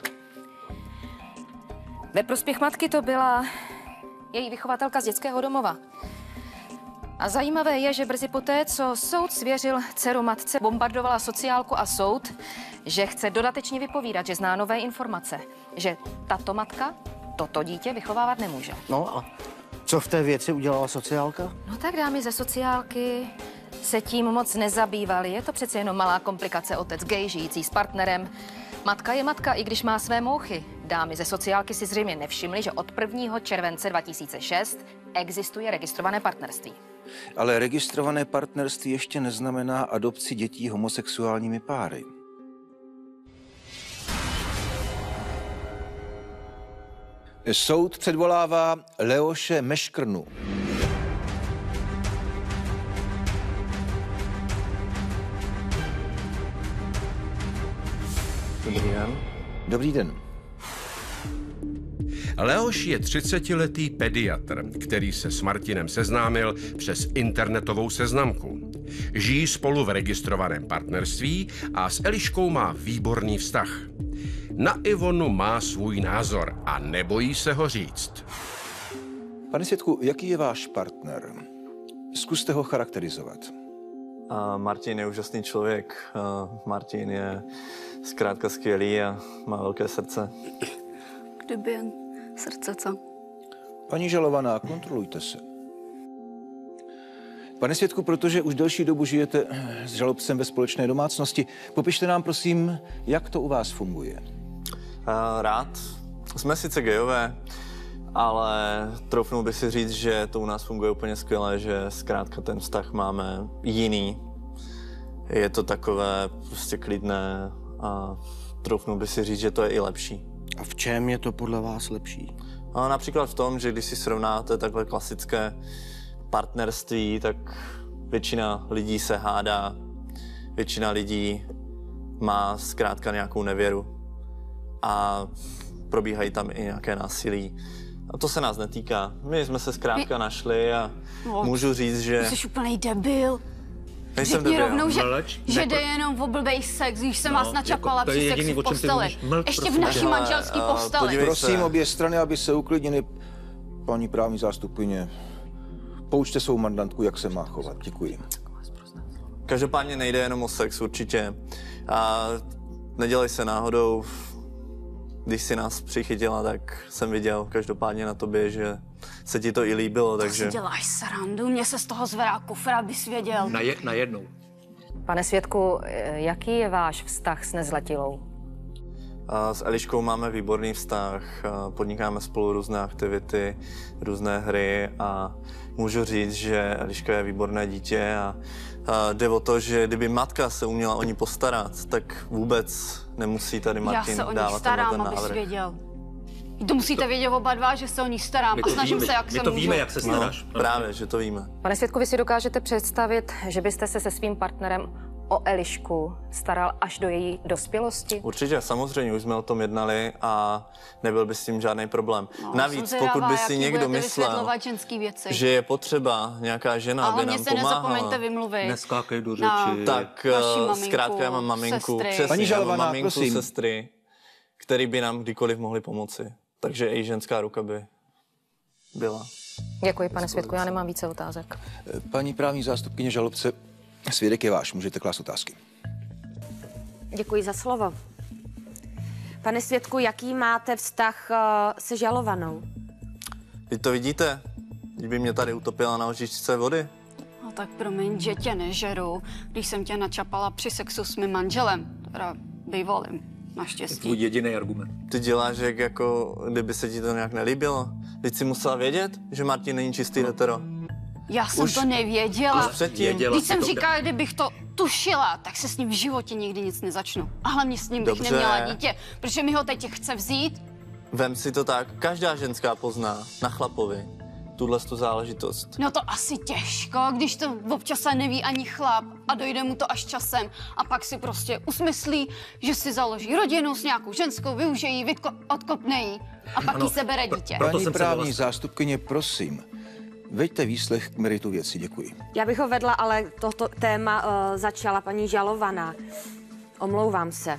S1: Ve prospěch matky to byla její vychovatelka z dětského domova. A zajímavé je, že brzy poté, co soud svěřil dceru matce, bombardovala sociálku a soud, že chce dodatečně vypovídat, že zná nové informace, že tato matka toto dítě vychovávat nemůže.
S2: No a co v té věci udělala sociálka?
S1: No tak dámy ze sociálky se tím moc nezabývaly. Je to přece jenom malá komplikace, otec gay, žijící s partnerem. Matka je matka, i když má své mouchy. Dámy ze sociálky si zřejmě nevšimly, že od 1. července 2006 existuje registrované partnerství.
S3: Ale registrované partnerství ještě neznamená adopci dětí homosexuálními páry. Soud předvolává Leoše Meškrnu.
S10: Dobrý den.
S3: Dobrý den.
S4: Leoš je 30letý pediatr, který se s Martinem seznámil přes internetovou seznamku. Žijí spolu v registrovaném partnerství a s Eliškou má výborný vztah. Na Ivonu má svůj názor a nebojí se ho říct.
S3: Pane svědku, jaký je váš partner? Zkuste ho charakterizovat.
S10: Martin je úžasný člověk. Martin je zkrátka skvělý a má velké srdce.
S7: Kdyby jen srdce, co?
S3: Paní žalovaná, kontrolujte se. Pane svědku, protože už delší dobu žijete s žalobcem ve společné domácnosti, popište nám prosím, jak to u vás funguje.
S10: Rád. Jsme sice gejové, ale troufnul bych si říct, že to u nás funguje úplně skvěle, že zkrátka ten vztah máme jiný. Je to takové prostě klidné a troufnul bych si říct, že to je i lepší.
S2: A v čem je to podle vás lepší?
S10: Například v tom, že když si srovnáte takhle klasické partnerství, tak většina lidí se hádá, většina lidí má zkrátka nějakou nevěru a probíhají tam i nějaké násilí. A to se nás netýká. My jsme se zkrátka našli a můžu říct, že...
S7: Jsi úplnej debil.
S10: Nejsem
S7: Řekni
S10: debil.
S7: rovnou, že jde jenom o blbej sex, když jsem vás načapala při sexu v posteli. Ještě v naší manželský posteli.
S3: Prosím obě strany, aby se uklidnili. Paní právní zástupkyně, poučte svou mandantku, jak se má chovat. Děkuji.
S10: Každopádně nejde jenom o sex, určitě. A nedělej se náhodou. Když si nás přichytila, tak jsem viděl každopádně na tobě, že se ti to i líbilo, takže...
S7: To si děláš srandu, mě se z toho zvedá kufr, abys věděl.
S9: Najednou.
S1: Pane svědku, jaký je váš vztah s nezletilou?
S10: S Eliškou máme výborný vztah, podnikáme spolu různé aktivity, různé hry a můžu říct, že Eliška je výborné dítě a jde o to, že kdyby matka se uměla o ní postarat, tak vůbec nemusí tady Martin dávat
S7: Já se o ní starám,
S10: ten
S7: abys
S10: návrh.
S7: věděl. To musíte vědět oba dva, že se o ní starám a snažím se, jak se můžu.
S9: My to víme, jak se staráš.
S10: No, právě, že to víme.
S1: Pane svědku, vy si dokážete představit, že byste se svým partnerem o Elišku staral až do její dospělosti?
S10: Určitě, samozřejmě, už jsme o tom jednali a nebyl by s tím žádný problém. Navíc, pokud by si někdo myslel, že je potřeba nějaká žena, aby nám
S7: se nezapomeňte
S10: pomáhala,
S7: vymluvit.
S9: Neskákej do řeči.
S10: tak zkrátka já mám maminku,
S3: Paní žalovaná,
S10: maminku,
S3: prosím.
S10: sestry, který by nám kdykoliv mohli pomoci. Takže i ženská ruka by byla.
S1: Děkuji, pane svědku, já nemám více otázek.
S3: Paní právní zástupkyně žalobce, svědek je váš, můžete klást otázky.
S5: Děkuji za slovo. Pane svědku, jaký máte vztah se žalovanou?
S10: Vy to vidíte? Kdyby mě tady utopila na lžičce vody.
S7: No tak promiň, že tě nežeru, když jsem tě načapala při sexu s mým manželem, teda bývalým, naštěstí.
S9: Tvůj jediný argument.
S10: Ty děláš, jako kdyby se ti to nějak nelíbilo. Teď si musela vědět, že Martin není čistý hetero.
S7: Já jsem to nevěděla.
S10: Už předtím.
S7: Když jsem říkala, kdybych to tušila, tak se s ním v životě nikdy nic nezačnu. A hlavně s ním bych neměla dítě, protože mi ho teď chce vzít.
S10: Vem si to tak, každá ženská pozná na chlapovi tu záležitost.
S7: No to asi těžko, když to občas neví ani chlap a dojde mu to až časem a pak si prostě usmyslí, že si založí rodinu s nějakou ženskou, využije ji, odkopne ji a pak jí sebere dítě.
S3: Paní právní zástupkyně, prosím, veďte výslech k meritu věci, děkuji.
S5: Já bych ho vedla, ale toto téma začala paní žalovaná. Omlouvám se.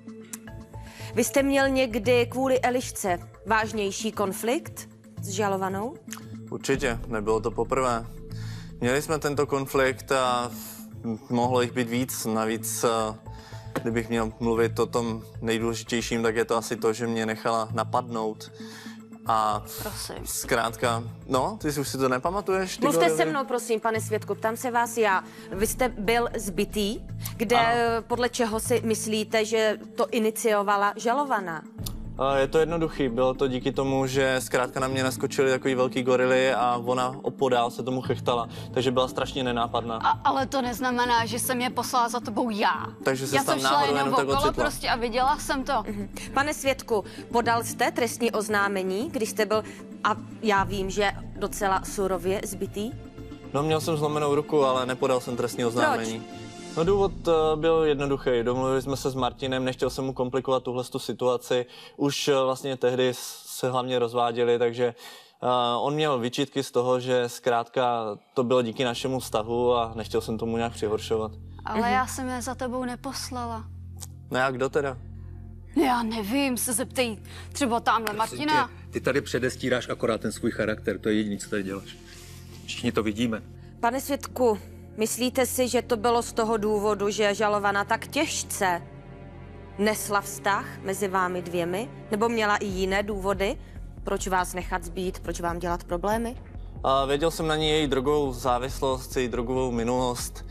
S5: Vy jste měl někdy kvůli Elišce vážnější konflikt s žalovanou?
S10: Určitě, nebylo to poprvé. Měli jsme tento konflikt a mohlo jich být víc. Navíc, kdybych měl mluvit o tom nejdůležitějším, tak je to asi to, že mě nechala napadnout. A
S7: prosím.
S10: Zkrátka, no, ty už si to nepamatuješ?
S5: Mluvte se mnou, prosím, pane svědku, ptám se vás já. Vy jste byl zbitý, kde podle čeho si myslíte, že to iniciovala žalovaná?
S10: Je to jednoduchý, bylo to díky tomu, že zkrátka na mě naskočili takový velký gorily a ona opodál se tomu chechtala, takže byla strašně nenápadná.
S7: Ale to neznamená, že jsem je poslala za tebou já.
S10: Takže se
S7: já
S10: tam
S7: jsem šla
S10: náhodou
S7: jenom
S10: tak
S7: okolo
S10: ocitla.
S7: prostě a viděla jsem to.
S5: Pane svědku, podal jste trestní oznámení, když jste byl, a já vím, že docela surově zbitý?
S10: No, měl jsem zlomenou ruku, ale nepodal jsem trestní oznámení. No, důvod byl jednoduchý. Domluvili jsme se s Martinem, nechtěl jsem mu komplikovat tuhle situaci. Už vlastně tehdy se hlavně rozváděli, takže on měl výčitky z toho, že zkrátka to bylo díky našemu vztahu a nechtěl jsem tomu nějak přihoršovat.
S7: Ale já jsem je za tebou neposlala.
S10: No a kdo teda?
S7: Já nevím, se zeptej třeba tamhle Martina.
S9: Ty tady předestíráš akorát ten svůj charakter, to je jediné, co tady děláš. Všichni to vidíme.
S5: Pane svědku, myslíte si, že to bylo z toho důvodu, že žalovaná tak těžce nesla vztah mezi vámi dvěmi? Nebo měla i jiné důvody, proč vás nechat zbýt, proč vám dělat problémy?
S10: Věděl jsem na ní její drogovou závislost, její drogovou minulost.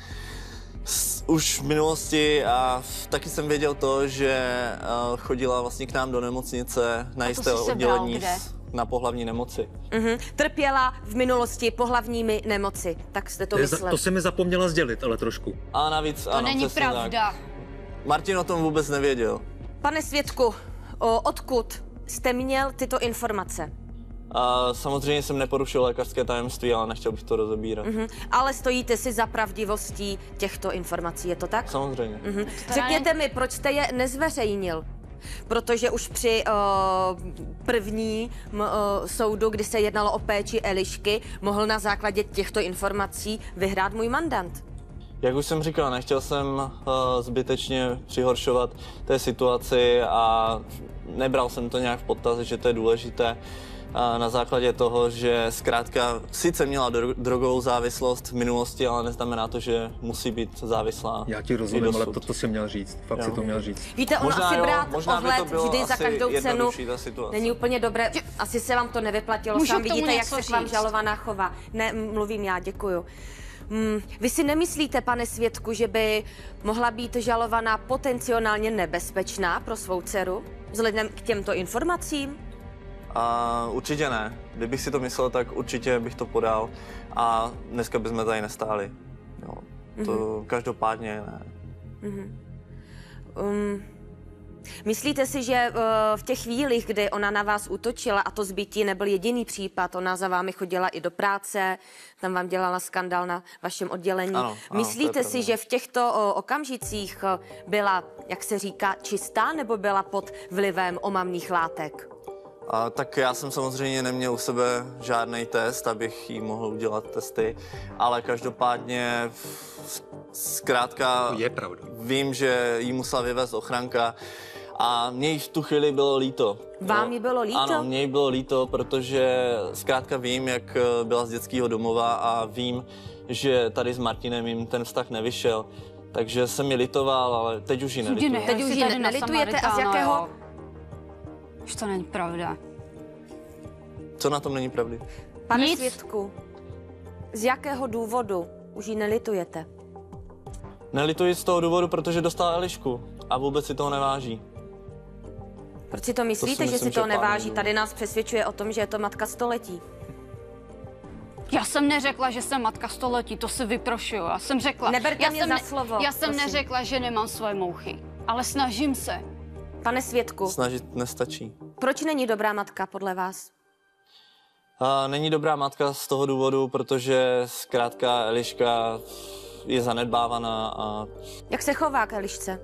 S10: Už v minulosti a taky jsem věděl to, že chodila vlastně k nám do nemocnice na jisté oddělení na pohlavní nemoci.
S5: Trpěla v minulosti pohlavními nemoci, tak jste to myslel.
S9: To se mi zapomněla sdělit, ale trošku.
S10: A navíc,
S7: To
S10: ano,
S7: není
S10: přesně
S7: pravda.
S10: Tak. Martin o tom vůbec nevěděl.
S5: Pane svědku, odkud jste měl tyto informace?
S10: Samozřejmě jsem neporušil lékařské tajemství, ale nechtěl bych to rozebírat.
S5: Ale stojíte si za pravdivostí těchto informací, je to tak?
S10: Samozřejmě.
S5: Řekněte mi, proč jste je nezveřejnil? Protože už při první soudu, kdy se jednalo o péči Elišky, mohl na základě těchto informací vyhrát můj mandant.
S10: Jak už jsem říkal, nechtěl jsem zbytečně přihoršovat té situaci a nebral jsem to nějak v potaz, že to je důležité. Na základě toho, že zkrátka sice měla drogovou závislost v minulosti, ale neznamená to, že musí být závislá.
S9: Já ti rozumím, ale to si měl říct. Fakt si to měl říct.
S5: Víte, ono
S10: Možná
S5: asi
S10: jo,
S5: brát
S10: možná by to
S5: ohled
S10: bylo
S5: vždy za
S10: asi
S5: každou cenu
S10: jednodušší ta situace.
S5: není úplně dobré. Asi se vám to nevyplatilo.
S7: Můžu
S5: Sám
S7: k tomu
S5: vidíte, jak
S7: něco
S5: se k vám
S7: říct?
S5: žalovaná chová. Ne, mluvím já, děkuju. Vy si nemyslíte, pane svědku, že by mohla být žalovaná potenciálně nebezpečná pro svou dceru? Vzhledem k těmto informacím?
S10: Určitě ne. Kdybych si to myslel, tak určitě bych to podal a dneska bychom tady nestáli. Jo, to každopádně ne.
S5: Myslíte si, že v těch chvílích, kdy ona na vás útočila, a to zbytí nebyl jediný případ, ona za vámi chodila i do práce, tam vám dělala skandál na vašem oddělení.
S10: Ano,
S5: Myslíte si, že v těchto okamžicích byla, jak se říká, čistá, nebo byla pod vlivem omamných látek?
S10: Tak já jsem samozřejmě neměl u sebe žádný test, abych jí mohl udělat testy, ale každopádně zkrátka
S9: To je pravda.
S10: vím, že jí musela vyvést ochranka a mně jí v tu chvíli bylo líto.
S5: Vám jí bylo líto?
S10: Ano, mně jí bylo líto, protože zkrátka vím, jak byla z dětského domova a vím, že tady s Martinem jim ten vztah nevyšel. Takže jsem ji litoval, ale teď už ji nelituji.
S5: Teď už ji nelitujete a z jakého...
S7: Už to není pravda.
S10: Co na tom není pravdy?
S5: Pane
S7: Nic.
S5: svědku, z jakého důvodu už ji nelitujete?
S10: Nelituji z toho důvodu, protože dostala Elišku a vůbec si toho neváží.
S5: Proč si to myslíte, že
S10: myslím,
S5: si to
S10: že pán
S5: neváží?
S10: neví.
S5: Tady nás přesvědčuje o tom, že je to matka století.
S7: Já jsem neřekla, že jsem matka století, to se vyprošuju. Já jsem řekla...
S5: Neberte
S7: já
S5: mě
S7: jsem
S5: za slovo,
S7: Já jsem
S5: prosím.
S7: neřekla, že nemám svoje mouchy, ale snažím se.
S5: Pane svědku,
S10: Snažit nestačí.
S5: proč není dobrá matka podle vás?
S10: Není dobrá matka z toho důvodu, protože zkrátka Eliška je zanedbávaná a
S5: Jak se chová k Elišce?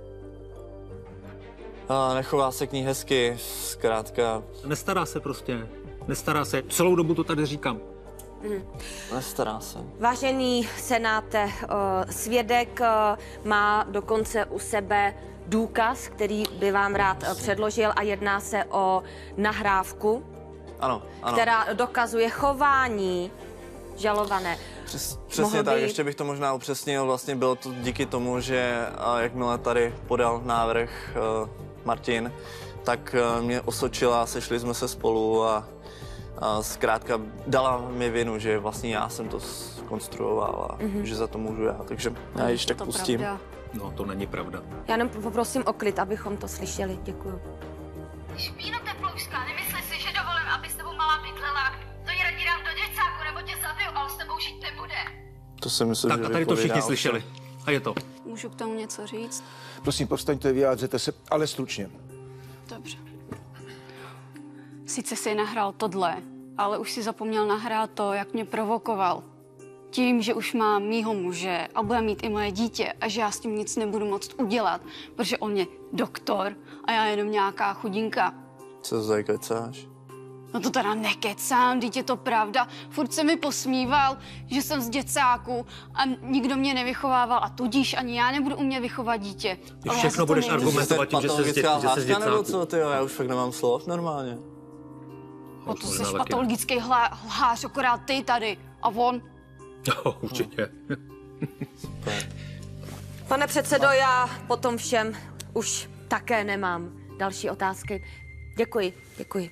S10: nechová se k ní hezky, zkrátka
S9: Nestará se prostě. Nestará se. Celou dobu to tady říkám.
S10: nestará se.
S5: Vážený senáte, svědek má dokonce u sebe důkaz, který by vám rád předložil a jedná se o nahrávku,
S10: Ano, ano.
S5: která dokazuje chování žalované.
S10: Přesně
S5: mohl
S10: tak,
S5: by-
S10: ještě bych to možná upřesnil, vlastně bylo to díky tomu, že jakmile tady podal návrh Martin, tak mě osočila, sešli jsme se spolu a zkrátka dala mi vinu, že vlastně já jsem to zkonstruoval a že za to můžu já, takže já již tak
S7: To
S10: pustím.
S7: pravda.
S9: No, to není pravda.
S5: Já jenom poprosím o klid, abychom to slyšeli. Děkuju.
S11: Špíno,
S10: To si myslím,
S9: Tak
S10: že
S9: a tady to všichni
S10: vypovídá
S9: slyšeli. A je to.
S7: Můžu k tomu něco říct?
S3: Prosím, povstaňte, vyjádřete se, ale stručně.
S7: Dobře. Sice si nahrál tohle, ale už si zapomněl nahrát to, jak mě provokoval. Tím, že už mám mýho muže a bude mít i moje dítě a že já s tím nic nebudu moct udělat, protože on je doktor a já jenom nějaká chudinka.
S10: Co tady kecáš?
S7: No to teda nekecám, vždyť je to pravda. Furt se mi posmíval, že jsem z děcáku a nikdo mě nevychovával a tudíž ani já nebudu umět vychovat dítě.
S9: Ty všechno budeš argumentovat tím, že se z děcáku.
S10: Nebo co, tyjo, já už fakt nemám slov normálně.
S7: No to jsi patologický lhář, akorát ty tady a on.
S9: No, určitě.
S5: Pane předsedo, já po tom všem už také nemám další otázky. Děkuji, děkuji.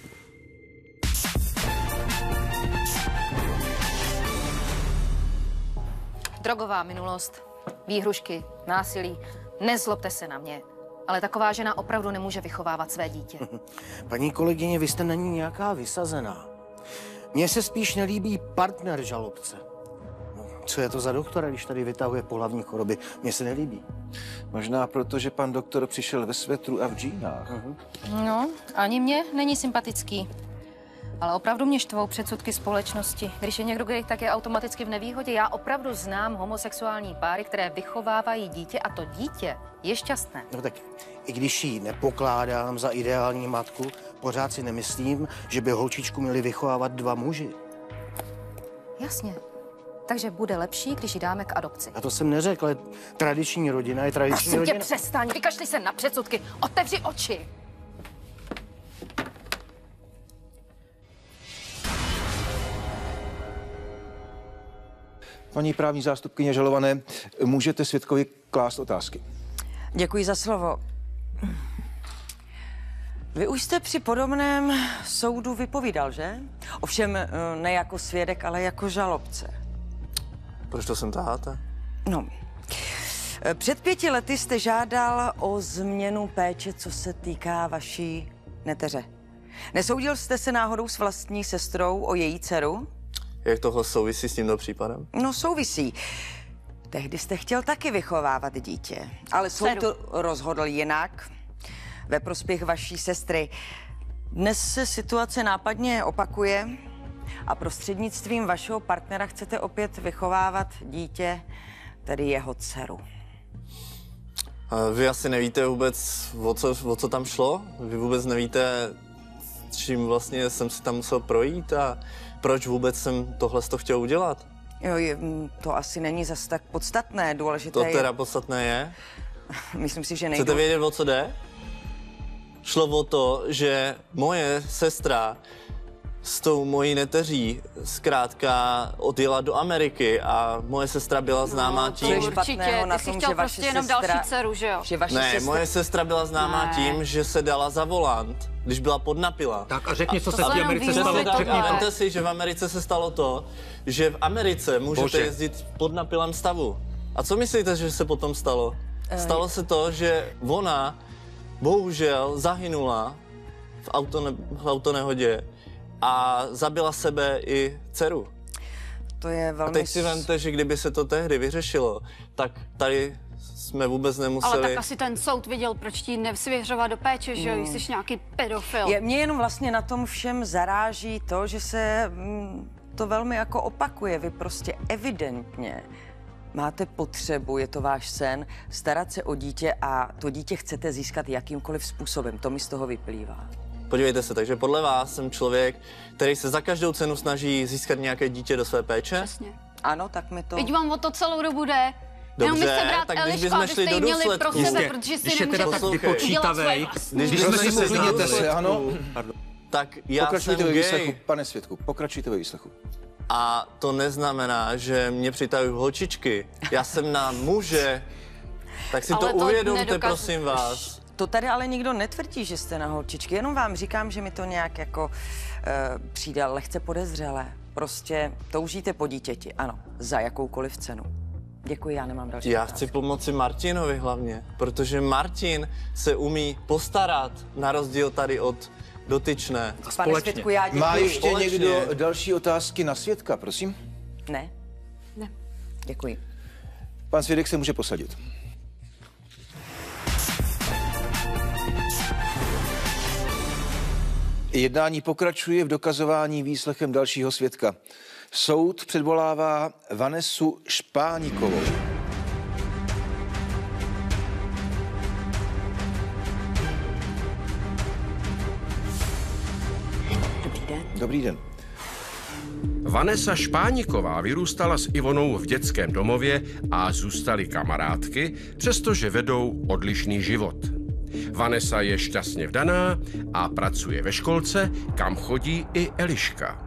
S1: Drogová minulost, výhrušky, násilí. Nezlobte se na mě, ale taková žena opravdu nemůže vychovávat své dítě.
S2: Paní kolegyně, vy jste na ní nějaká vysazená. Mně se spíš nelíbí partner žalobce. No, co je to za doktora, když tady vytahuje pohlavní choroby? Mně se nelíbí.
S3: Možná proto, že pan doktor přišel ve svetru a v džínách.
S1: No, ani mě není sympatický. Ale opravdu mě štvou předsudky společnosti. Když je někdo gay, tak je automaticky v nevýhodě. Já opravdu znám homosexuální páry, které vychovávají dítě a to dítě je šťastné.
S2: No tak i když ji nepokládám za ideální matku, pořád si nemyslím, že by holčičku měli vychovávat dva muži.
S1: Jasně. Takže bude lepší, když ji dáme k adopci.
S2: A to jsem neřekl, ale tradiční rodina je tradiční
S1: Prosím tě,
S2: rodina.
S1: přestaň, vykašli se na předsudky, otevři oči.
S3: Paní právní zástupkyně žalované, můžete svědkovi klást otázky.
S8: Děkuji za slovo. Vy už jste při podobném soudu vypovídal, že? Ovšem ne jako svědek, ale jako žalobce.
S10: Proč to sem taháte?
S8: No, před 5 lety jste žádal o změnu péče, co se týká vaší neteře. Nesoudil jste se náhodou s vlastní sestrou o její dceru?
S10: Jak tohle souvisí s tímto případem?
S8: No, souvisí. Tehdy jste chtěl taky vychovávat dítě, ale soud to rozhodl jinak, ve prospěch vaší sestry. Dnes se situace nápadně opakuje a prostřednictvím vašeho partnera chcete opět vychovávat dítě, tedy jeho dceru.
S10: Vy asi nevíte vůbec, o co tam šlo? Vy vůbec nevíte, čím vlastně jsem si tam musel projít a proč vůbec jsem tohle chtěl udělat?
S8: Jo, to asi není zas tak podstatné, důležité
S10: to teda podstatné je?
S8: Myslím si, že nejde.
S10: Chcete vědět, o co jde? Šlo o to, že moje sestra s tou mojí neteří zkrátka odjela do Ameriky a moje sestra byla známá tím...
S7: Určitě, ty jsi chtěl prostě jenom další dceru, že jo?
S10: Ne, moje sestra byla známá tím, že se dala za volant, když byla podnapila.
S9: Tak a řekni, co se v Americe stalo.
S10: Vemte si, že v Americe se stalo to, že v Americe můžete jezdit v podnapilém stavu. A co myslíte, že se potom stalo? Stalo se to, že ona bohužel zahynula v autonehodě a zabila sebe i dceru.
S8: To je velmi...
S10: A teď si vemte, že kdyby se to tehdy vyřešilo, tak tady jsme vůbec nemuseli...
S7: Ale tak asi ten soud viděl, proč ti nesvěřovat do péče, že jo, jsi nějaký pedofil.
S8: Mě jenom vlastně na tom všem zaráží to, že se to velmi jako opakuje. Vy prostě evidentně máte potřebu, je to váš sen, starat se o dítě a to dítě chcete získat jakýmkoliv způsobem. To mi z toho vyplývá.
S10: Podívejte se, takže podle vás jsem člověk, který se za každou cenu snaží získat nějaké dítě do své péče?
S7: Přesně.
S8: Ano, tak mi to...
S7: Teď vám o to celou dobu jde.
S10: Dobře, tak když bychom šli do důsledku.
S9: Když je teda tak vypočítavej,
S3: když jsme si uklidněte se, ano.
S10: Tak já
S3: pokračujte
S10: jsem
S3: ve
S10: gay.
S3: výslechu, pane svědku, pokračujte ve výslechu.
S10: A to neznamená, že mě přitahují holčičky. Já jsem na muže. Tak si to uvědomte, prosím vás.
S8: To tady ale nikdo netvrdí, že jste na holčičky, jenom vám říkám, že mi to nějak jako přijde lehce podezřelé. Prostě toužíte po dítěti, ano, za jakoukoliv cenu. Děkuji, já nemám další
S10: Já
S8: otázky.
S10: chci pomoci Martinovi hlavně, protože Martin se umí postarat, na rozdíl tady od dotyčné.
S8: Pane svědku, já děkuji.
S3: Má ještě někdo další otázky na svědka, prosím?
S8: Ne. Děkuji.
S3: Pan svědek se může posadit. Jednání pokračuje v dokazování výslechem dalšího svědka. Soud předvolává Vanesu Špánikovou.
S8: Dobrý den.
S3: Dobrý den.
S4: Vanesa Špániková vyrůstala s Ivonou v dětském domově a zůstali kamarádky, přestože vedou odlišný život. Vanesa je šťastně vdaná a pracuje ve školce, kam chodí i Eliška.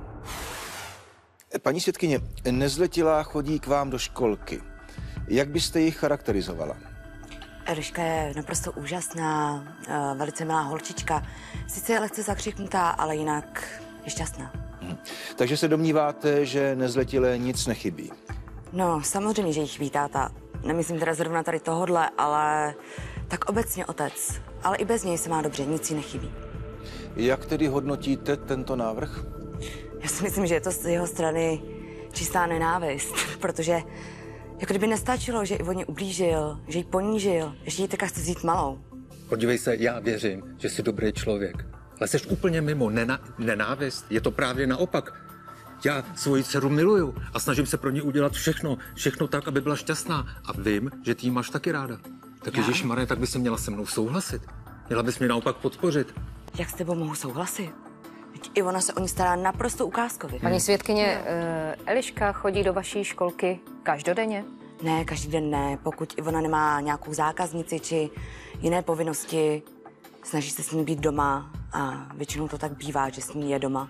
S3: Paní svědkyně, nezletilá chodí k vám do školky. Jak byste ji charakterizovala?
S11: Eliška je naprosto úžasná, velice milá holčička. Sice je lehce zakřiknutá, ale jinak je šťastná.
S3: Takže se domníváte, že nezletilé nic nechybí?
S11: No, samozřejmě, že jí chybí táta. Nemyslím teda zrovna tady tohodle, ale tak obecně otec. Ale i bez něj se má dobře, nic jí nechybí.
S3: Jak tedy hodnotíte tento návrh?
S11: Já si myslím, že je to z jeho strany čistá nenávist, protože jako kdyby nestačilo, že Ivoně ublížil, že ji ponížil, ještě jí teďka chce vzít malou.
S9: Podívej se, já věřím, že jsi dobrý člověk. Ale jsi úplně mimo. Nenávist je to právě naopak. Já svoji dceru miluju a snažím se pro ní udělat všechno tak, aby byla šťastná. A vím, že ty ji máš taky ráda. Tak ježišmarja, tak by si měla se mnou souhlasit. Měla bys mě naopak podpořit.
S11: Jak s tebou mohu souhlasit? Teď Ivona se o ní stará naprosto ukázkově.
S1: Paní svědkyně, Eliška chodí do vaší školky každodenně?
S11: Ne, každý den ne. Pokud Ivona nemá nějakou zákaznici či jiné povinnosti, snaží se s ní být doma a většinou to tak bývá, že s ní je doma.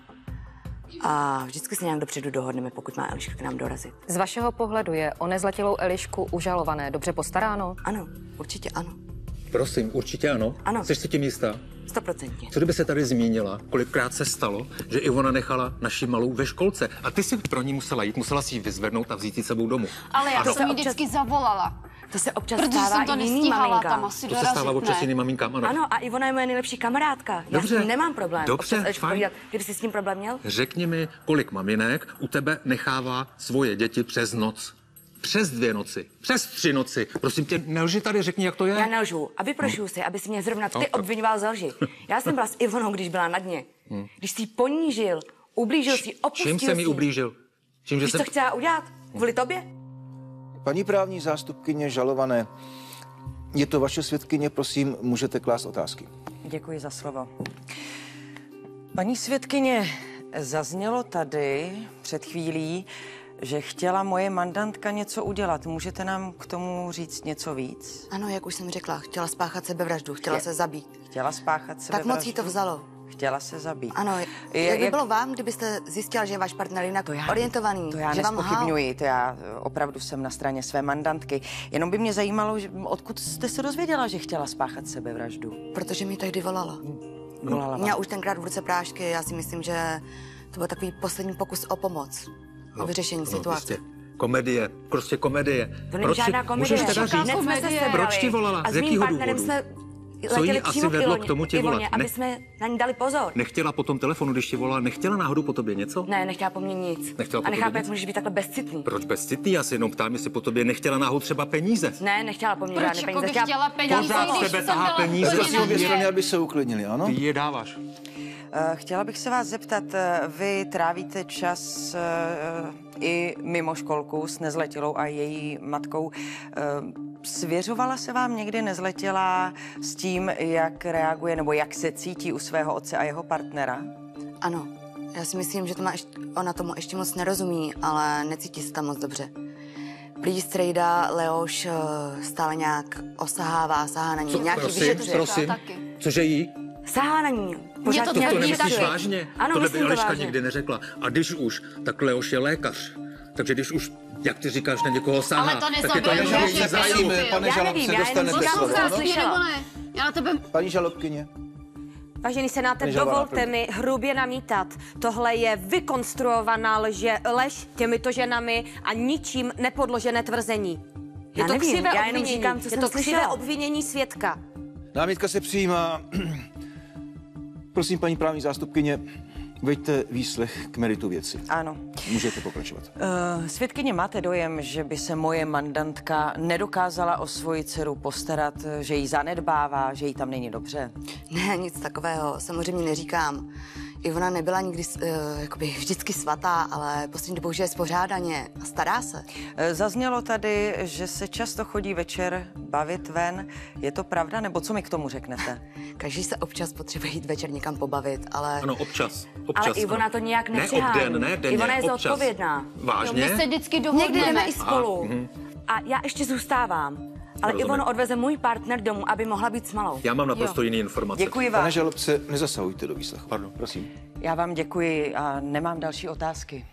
S11: A vždycky se nějak dopředu dohodneme, pokud má Eliška k nám dorazit.
S1: Z vašeho pohledu je o nezletilou Elišku užalované dobře postaráno?
S11: Ano, určitě ano.
S9: Prosím, určitě ano.
S11: Ano.
S9: Jsi si tím jistá?
S11: 100%.
S9: Co kdyby se tady zmínila, kolikrát se stalo, že Ivona nechala naši malou ve školce a ty si pro ní musela jít, musela si ji vyzvednout a vzít ji sebou domů.
S7: Ale já
S11: Ano.
S7: jsem jí vždycky zavolala.
S11: To se občas
S7: Protože
S11: stává
S7: jsem to
S11: i jiným
S7: nestíhala
S11: maminkám.
S7: tam asi
S9: To se stává
S7: dorazit,
S9: občas
S7: ne?
S9: jiným maminkám, ano.
S11: Ano, a Ivona je moje nejlepší kamarádka.
S9: Dobře.
S11: Já s tím nemám problém.
S9: Dobře,
S11: Občas Elišku
S9: fajn.
S11: povídat. Kdyby jsi s tím problém měl?
S9: Řekni mi, kolik maminek u tebe nechává svoje děti přes noc? Přes 2 noci, přes 3 noci. Prosím tě, nelži tady, řekni, jak to je.
S11: Já nelžu a vyprošuju si, aby si mě zrovna ty obvinoval ze lži. Já jsem byla s Ivonou, když byla na dně. Když jsi ji ponížil, ublížil si, opustil
S9: Čím jsem
S11: si.
S9: jí ublížil? Čím, že
S11: Víš, co
S9: jsem...
S11: chtěla udělat? Kvůli tobě?
S3: Paní právní zástupkyně žalované, je to vaše svědkyně, prosím, můžete klást otázky.
S8: Děkuji za slovo. Paní svědkyně, zaznělo tady před chvílí, že chtěla moje mandantka něco udělat. Můžete nám k tomu říct něco víc?
S11: Ano, jak už jsem řekla, chtěla spáchat sebevraždu, chtěla se zabít.
S8: Chtěla spáchat sebevraždu?
S11: Tak moc jí to vzalo.
S8: Chtěla se zabít.
S11: Ano, jak by bylo vám, kdybyste zjistila, že je váš partner jinak orientovaný,
S8: To já
S11: že vám lhal?
S8: nezpochybňuji, to já opravdu jsem na straně své mandantky. Jenom by mě zajímalo, odkud jste se dozvěděla, že chtěla spáchat sebevraždu?
S11: Protože mi tehdy volala.
S8: Volala vám.
S11: Měla už tenkrát v ruce prášky, já si myslím, že to byl takový poslední pokus o pomoc, o vyřešení situace.
S9: Komedie, prostě komedie.
S11: To není žádná komedie.
S9: Můžeš teda říct,
S11: Hned jsme se sebrali.
S9: proč ti volala?
S11: A
S9: Z
S11: s mým
S9: jakýho
S11: partnerem
S9: důvodu?
S11: jsme
S9: Co jí
S11: letěli
S9: asi
S11: přímo
S9: vedlo k tomu ti volat?
S11: Ivoně, aby
S9: Ne-
S11: jsme na ní dali pozor.
S9: Nechtěla po tom telefonu, když ti volala, nechtěla náhodou po tobě něco?
S11: Ne, nechtěla po mně nic.
S9: Nechtěla po
S11: A
S9: tobě
S11: nechápu, jak
S9: nic?
S11: můžeš být takhle bezcitný.
S9: Proč bezcitný? Já se jenom ptám, jestli po tobě nechtěla náhodou třeba peníze.
S11: Ne, nechtěla po mně
S7: Proč
S11: žádné
S7: jako
S11: peníze.
S7: bych chtěla peníze,
S9: Pořád
S7: když
S9: sebe
S7: jsem
S9: tahá
S7: byla
S9: peníze.
S7: úplně
S3: Prosím
S7: na
S3: obě
S7: dně?
S3: strany, aby se uklidnili, ano?
S9: Ty je dáváš.
S8: Chtěla bych se vás zeptat, vy trávíte čas i mimo školku s nezletilou a její matkou. Svěřovala se vám někdy nezletilá s tím, jak reaguje nebo jak se cítí u svého otce a jeho partnera?
S11: Ano, já si myslím, že to ona tomu ještě moc nerozumí, ale necítí se tam moc dobře. Prý strejda Leoš stále nějak sahá na ní, nějaký vyšetřuje.
S9: Prosím,
S7: Taky.
S9: cože jí?
S11: Sahá na ní.
S7: Mě
S11: Pořád
S7: to
S9: To
S11: nějak
S9: nemyslíš
S11: vyšetřuje.
S9: vážně?
S11: Ano,
S9: Tohle by
S11: myslím to
S9: Eliška
S11: vážně.
S9: nikdy neřekla. A když už, tak Leoš je lékař. Takže když už, jak ty říkáš, na někoho sáhá,
S7: Ale to
S9: tak je to
S7: neznamená,
S9: jenom
S7: že
S9: její
S7: je
S9: zájem.
S7: pedofil.
S3: Pane
S11: Já
S3: žalobce,
S11: nevím, já jenom
S3: dostanete
S11: říkám,
S3: slovo,
S11: co jsem
S3: ano?
S11: slyšela.
S7: Nebo ne? Já na tebe...
S3: Paní žalobkyně.
S5: Vážený senátor,
S3: Nežalovaná
S5: dovolte
S3: první.
S5: mi hrubě namítat. Tohle je vykonstruovaná lež těmito ženami a ničím nepodložené tvrzení. Je
S11: Já
S5: to
S11: nevím,
S5: křivé
S11: já jenom
S5: obvinění.
S11: říkám, co
S5: je
S11: jsem
S5: to křivé
S11: slyšela.
S5: obvinění svědka.
S3: Námitka se přijímá. Prosím, paní právní zástupkyně, Veďte výslech k meritu věci.
S8: Ano.
S3: Můžete pokračovat.
S8: Svědkyně, máte dojem, že by se moje mandantka nedokázala o svoji dceru postarat, že ji zanedbává, že jí tam není dobře?
S11: Ne, nic takového, samozřejmě neříkám. Ivona nebyla nikdy jakoby vždycky svatá, ale poslední dobou, že je spořádaně a stará se.
S8: Zaznělo tady, že se často chodí večer bavit ven. Je to pravda, nebo co mi k tomu řeknete?
S11: Každý se občas potřebuje jít večer někam pobavit, ale...
S9: Ano, občas.
S11: Ale Ivona to nějak nepřehání.
S9: Ne den, ne denně,
S11: Ivona je
S9: občas.
S11: zodpovědná.
S9: Vážně?
S7: My se vždycky dohodneme.
S11: Někdy jdeme i spolu. A já ještě zůstávám. Ale
S9: Rozumím.
S11: Ivonu odveze můj partner domů, aby mohla být s malou.
S9: Já mám naprosto jiný informace.
S8: Děkuji vám.
S3: Pane žalobce, nezasahujte do výslechu. Pardon, prosím.
S8: Já vám děkuji a nemám další otázky.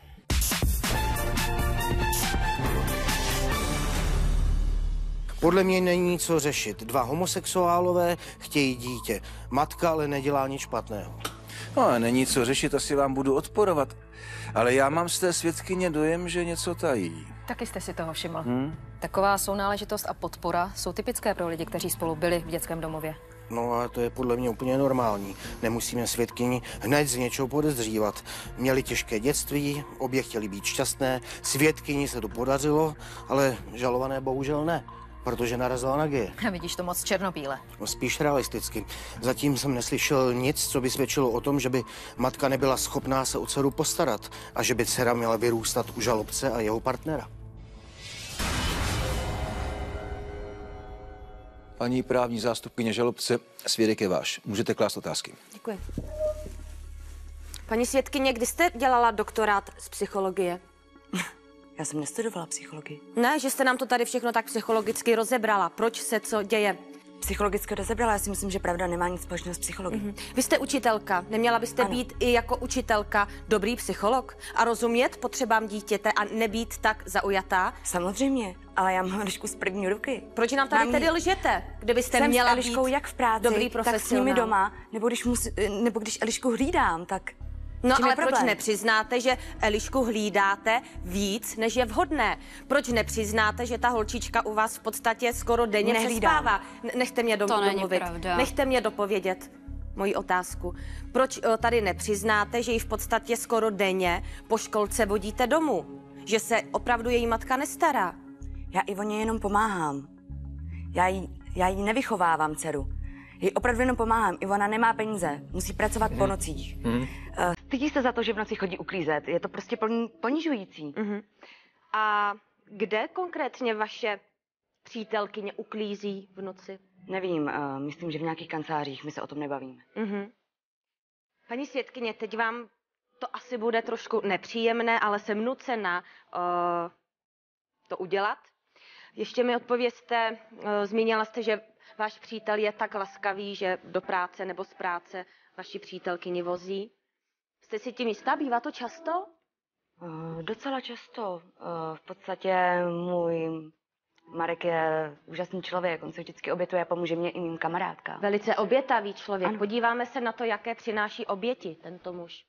S2: Podle mě není co řešit. 2 homosexuálové chtějí dítě. Matka ale nedělá nic špatného.
S3: No, není co řešit, asi vám budu odporovat. Ale já mám z té svědkyně dojem, že něco tají.
S1: Taky jste si toho všiml. Taková sounáležitost a podpora jsou typické pro lidi, kteří spolu byli v dětském domově.
S2: No a to je podle mě úplně normální. Nemusíme svědkyni hned z něčeho podezřívat. Měli těžké dětství, obě chtěli být šťastné, svědkyni se to podařilo, ale žalované bohužel ne, protože narazila na geje.
S1: Vidíš to moc černobíle.
S2: No, spíš realisticky. Zatím jsem neslyšel nic, co by svědčilo o tom, že by matka nebyla schopná se o dceru postarat a že by dcera měla vyrůstat u žalobce a jeho partnera.
S3: Paní právní zástupkyně žalobce, svědek je váš. Můžete klást otázky.
S5: Děkuji. Paní svědkyně, kdy jste dělala doktorát z psychologie?
S11: Já jsem nestudovala psychologii.
S5: Ne, že jste nám to tady všechno tak psychologicky rozebrala. Proč se co děje?
S11: Psychologicky rozebrala, já si myslím, že pravda nemá nic společného s psychologií.
S5: Vy jste učitelka. Neměla byste být i jako učitelka dobrý psycholog a rozumět potřebám dítěte a nebýt tak zaujatá?
S11: Samozřejmě, ale já mám Elišku z první ruky.
S5: Proč nám tady tedy lžete? Kdybyste
S11: jsem
S5: měla
S11: s Eliškou
S5: být
S11: jak v práci,
S5: dobrý
S11: tak s
S5: profesionál.
S11: nimi doma, nebo když Elišku hlídám, tak...
S5: No
S11: čím je
S5: ale proč
S11: problém?
S5: nepřiznáte, že Elišku hlídáte víc, než je vhodné? Proč nepřiznáte, že ta holčička u vás v podstatě skoro denně
S11: Nehlídám.
S5: přespává? Nechte mě
S7: To není
S5: domluvit.
S7: pravda.
S5: Nechte mě dopovědět moji otázku. Proč tady nepřiznáte, že ji v podstatě skoro denně po školce vodíte domů? Že se opravdu její matka nestará?
S11: Já Ivoně jenom pomáhám. Já jí nevychovávám dceru. Jí opravdu jenom pomáhám. Ivona nemá peníze, musí pracovat po nocích. Stydí se za to, že v noci chodí uklízet. Je to prostě ponižující.
S5: A kde konkrétně vaše přítelkyně uklízí v noci?
S11: Nevím, myslím, že v nějakých kancelářích, my se o tom nebavíme.
S5: Paní svědkyně, teď vám to asi bude trošku nepříjemné, ale jsem nucena to udělat. Ještě mi odpovězte, zmínila jste, že váš přítel je tak laskavý, že do práce nebo z práce vaši přítelkyni vozí. Jste si tím jistá? Bývá to často?
S11: Docela často. V podstatě můj Marek je úžasný člověk, on se vždycky obětuje a pomůže mě i mým kamarádkám.
S5: Velice obětavý člověk.
S11: Ano.
S5: Podíváme se na to, jaké přináší oběti tento muž.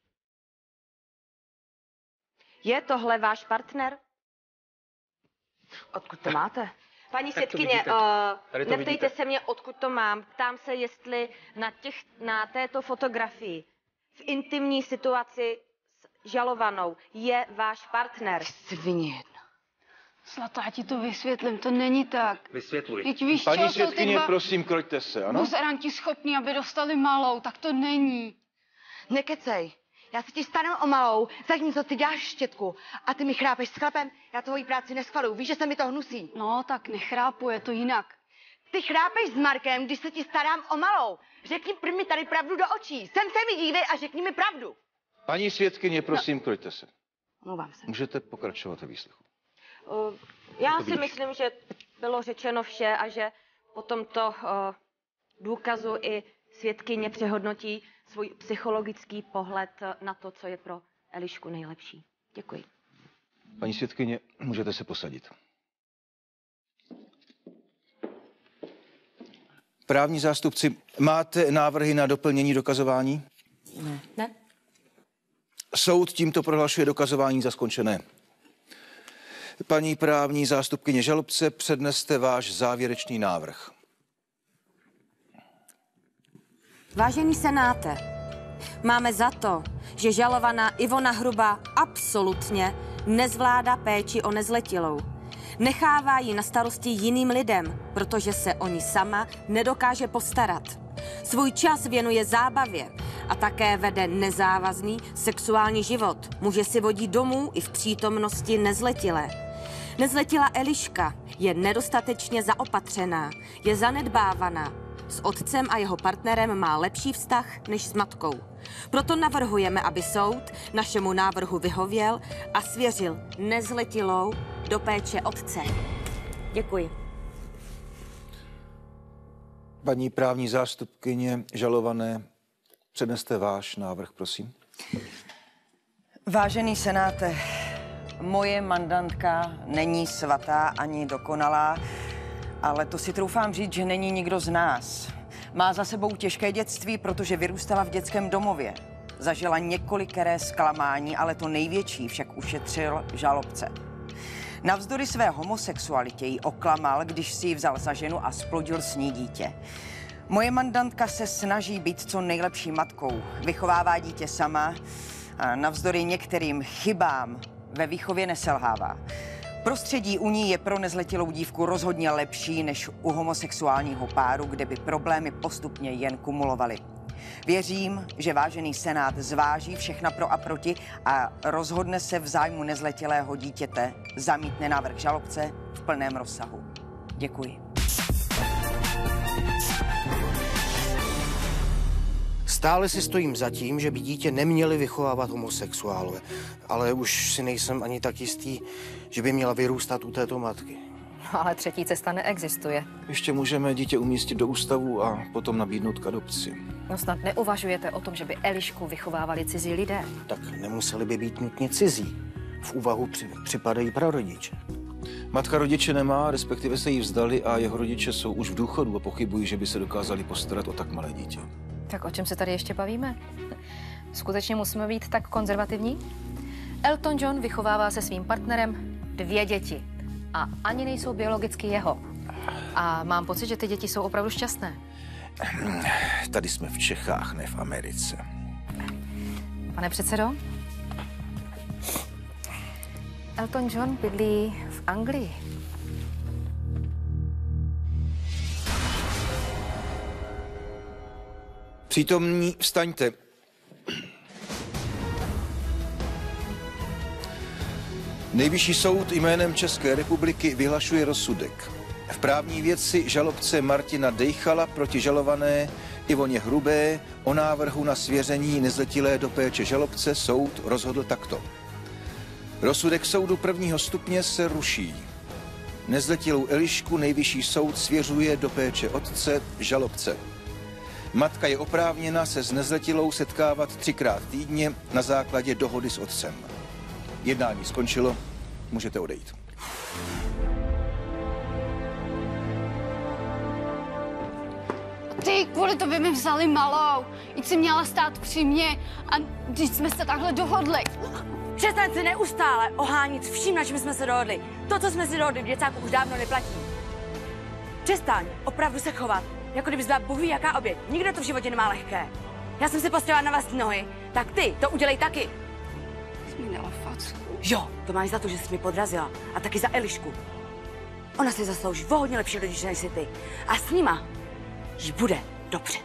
S5: Je tohle váš partner?
S11: Odkud to máte?
S5: Paní
S9: Tak to
S5: svědkyně,
S9: vidíte. Tady to
S5: neptejte
S9: vidíte.
S5: se mě, odkud to mám. Ptám se, jestli na této fotografii v intimní situaci s žalovanou je váš partner.
S11: Svině jedna.
S7: Zlatá, já ti to vysvětlím, to není tak.
S9: Vysvětluj.
S7: Teď víš,
S3: Paní
S7: čeho jsou ty
S3: svědkyně,
S7: dva
S3: prosím, kroďte se, ano?
S7: buzeranti schopní, aby dostali malou, tak to není.
S12: Nekecej. Já se ti starám o malou, zatímco ty děláš štětku a ty mi chrápeš s chlapem, já tvoji práci neschvaluju, víš, že se mi to hnusí.
S7: No, tak nechrápu, je to jinak.
S12: Ty chrápeš s Markem, když se ti starám o malou. Řekni mi tady pravdu do očí. Sem se mi dívej a řekni mi pravdu.
S3: Paní svědkyně, prosím, kroďte se.
S11: Omlouvám se.
S3: Můžete pokračovat ve výslechu.
S5: Já si myslím, že bylo řečeno vše a že po tomto důkazu i svědkyně přehodnotí svůj psychologický pohled na to, co je pro Elišku nejlepší. Děkuji.
S3: Paní svědkyně, můžete se posadit. Právní zástupci, máte návrhy na doplnění dokazování?
S5: Ne?
S3: Soud tímto prohlašuje dokazování za skončené. Paní právní zástupkyně žalobce, předneste váš závěrečný návrh.
S5: Vážený senáte, Máme za to, že žalovaná Ivona Hrubá absolutně nezvládá péči o nezletilou. Nechává ji na starosti jiným lidem, protože se o ní sama nedokáže postarat. Svůj čas věnuje zábavě a také vede nezávazný sexuální život. Může si vodit domů i v přítomnosti nezletilé. Nezletilá Eliška je nedostatečně zaopatřená, je zanedbávaná. S otcem a jeho partnerem má lepší vztah než s matkou. Proto navrhujeme, aby soud našemu návrhu vyhověl a svěřil nezletilou do péče otce. Děkuji.
S3: Paní právní zástupkyně žalované, předneste váš návrh, prosím.
S8: Vážený senáte, moje mandantka není svatá ani dokonalá, ale to si troufám říct, že není nikdo z nás. Má za sebou těžké dětství, protože vyrůstala v dětském domově. Zažila několikeré zklamání, ale to největší však ušetřil žalobce. Navzdory své homosexualitě ji oklamal, když si ji vzal za ženu a splodil s ní dítě. Moje mandantka se snaží být co nejlepší matkou, vychovává dítě sama a navzdory některým chybám ve výchově neselhává. Prostředí u ní je pro nezletilou dívku rozhodně lepší než u homosexuálního páru, kde by problémy postupně jen kumulovaly. Věřím, že vážený senát zváží všechna pro a proti a rozhodne se v zájmu nezletilého dítěte, zamítne návrh žalobce v plném rozsahu. Děkuji.
S2: Stále si stojím za tím, že by dítě neměli vychovávat homosexuálové, ale už si nejsem ani tak jistý, že by měla vyrůstat u této matky.
S1: Ale třetí cesta neexistuje.
S3: Ještě můžeme dítě umístit do ústavu a potom nabídnout k adopci.
S1: No snad neuvažujete o tom, že by Elišku vychovávali cizí lidé?
S2: Tak nemuseli by být nutně cizí. V úvahu připadají prarodiče.
S3: Matka rodiče nemá, respektive se jí vzdali a jeho rodiče jsou už v důchodu a pochybují, že by se dokázali postarat o tak malé dítě.
S1: Tak o čem se tady ještě bavíme? Skutečně musíme být tak konzervativní? Elton John vychovává se svým partnerem 2 děti a ani nejsou biologicky jeho. A mám pocit, že ty děti jsou opravdu šťastné.
S3: Tady jsme v Čechách, ne v Americe.
S1: Pane předsedo? Elton John bydlí v Anglii.
S3: Přítomní, vstaňte. Nejvyšší soud jménem České republiky vyhlašuje rozsudek. V právní věci žalobce Martina Dejchala proti žalované Ivoně Hrubé o návrhu na svěření nezletilé do péče žalobce soud rozhodl takto. Rozsudek soudu 1. stupně se ruší. Nezletilou Elišku nejvyšší soud svěřuje do péče otce žalobce. Matka je oprávněna se s nezletilou setkávat 3krát týdně na základě dohody s otcem. Jednání skončilo, můžete odejít.
S7: Ty, kvůli tobě mi vzali malou. Jít si měla stát při mě a když jsme se takhle dohodli.
S11: Přestaň se neustále ohánit vším, na čem jsme se dohodli. To, co jsme si dohodli v děcáku, už dávno neplatí. Přestaň opravdu se chovat, jako kdybys byla bůh ví jaká oběť. Nikdo to v životě nemá lehké. Já jsem si postavila na vlastní nohy, tak ty to udělej taky.
S7: Jsi mi dala facku.
S11: Jo, to máš za to, že jsi mi podrazila. A taky za Elišku. Ona si zaslouží o hodně lepší rodiče než jsi ty. A s nima jí bude dobře.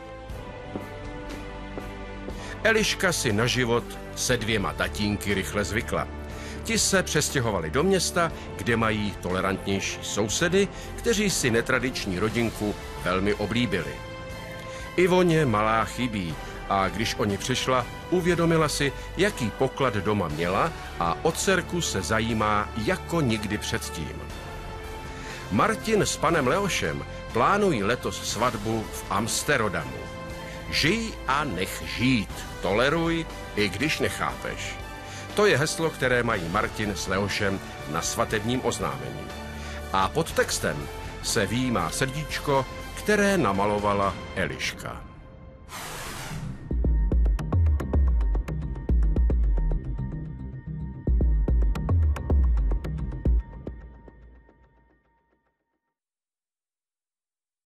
S4: Eliška si na život se 2 tatínky rychle zvykla. Ti se přestěhovali do města, kde mají tolerantnější sousedy, kteří si netradiční rodinku velmi oblíbili. Ivoně malá chybí a když o ní přišla, uvědomila si, jaký poklad doma měla a o dcerku se zajímá jako nikdy předtím. Martin s panem Leošem plánují letos svatbu v Amsterodamu. Žij a nech žít, toleruj, i když nechápeš. To je heslo, které mají Martin s Leošem na svatebním oznámení. A pod textem se výjímá srdíčko, které namalovala Eliška.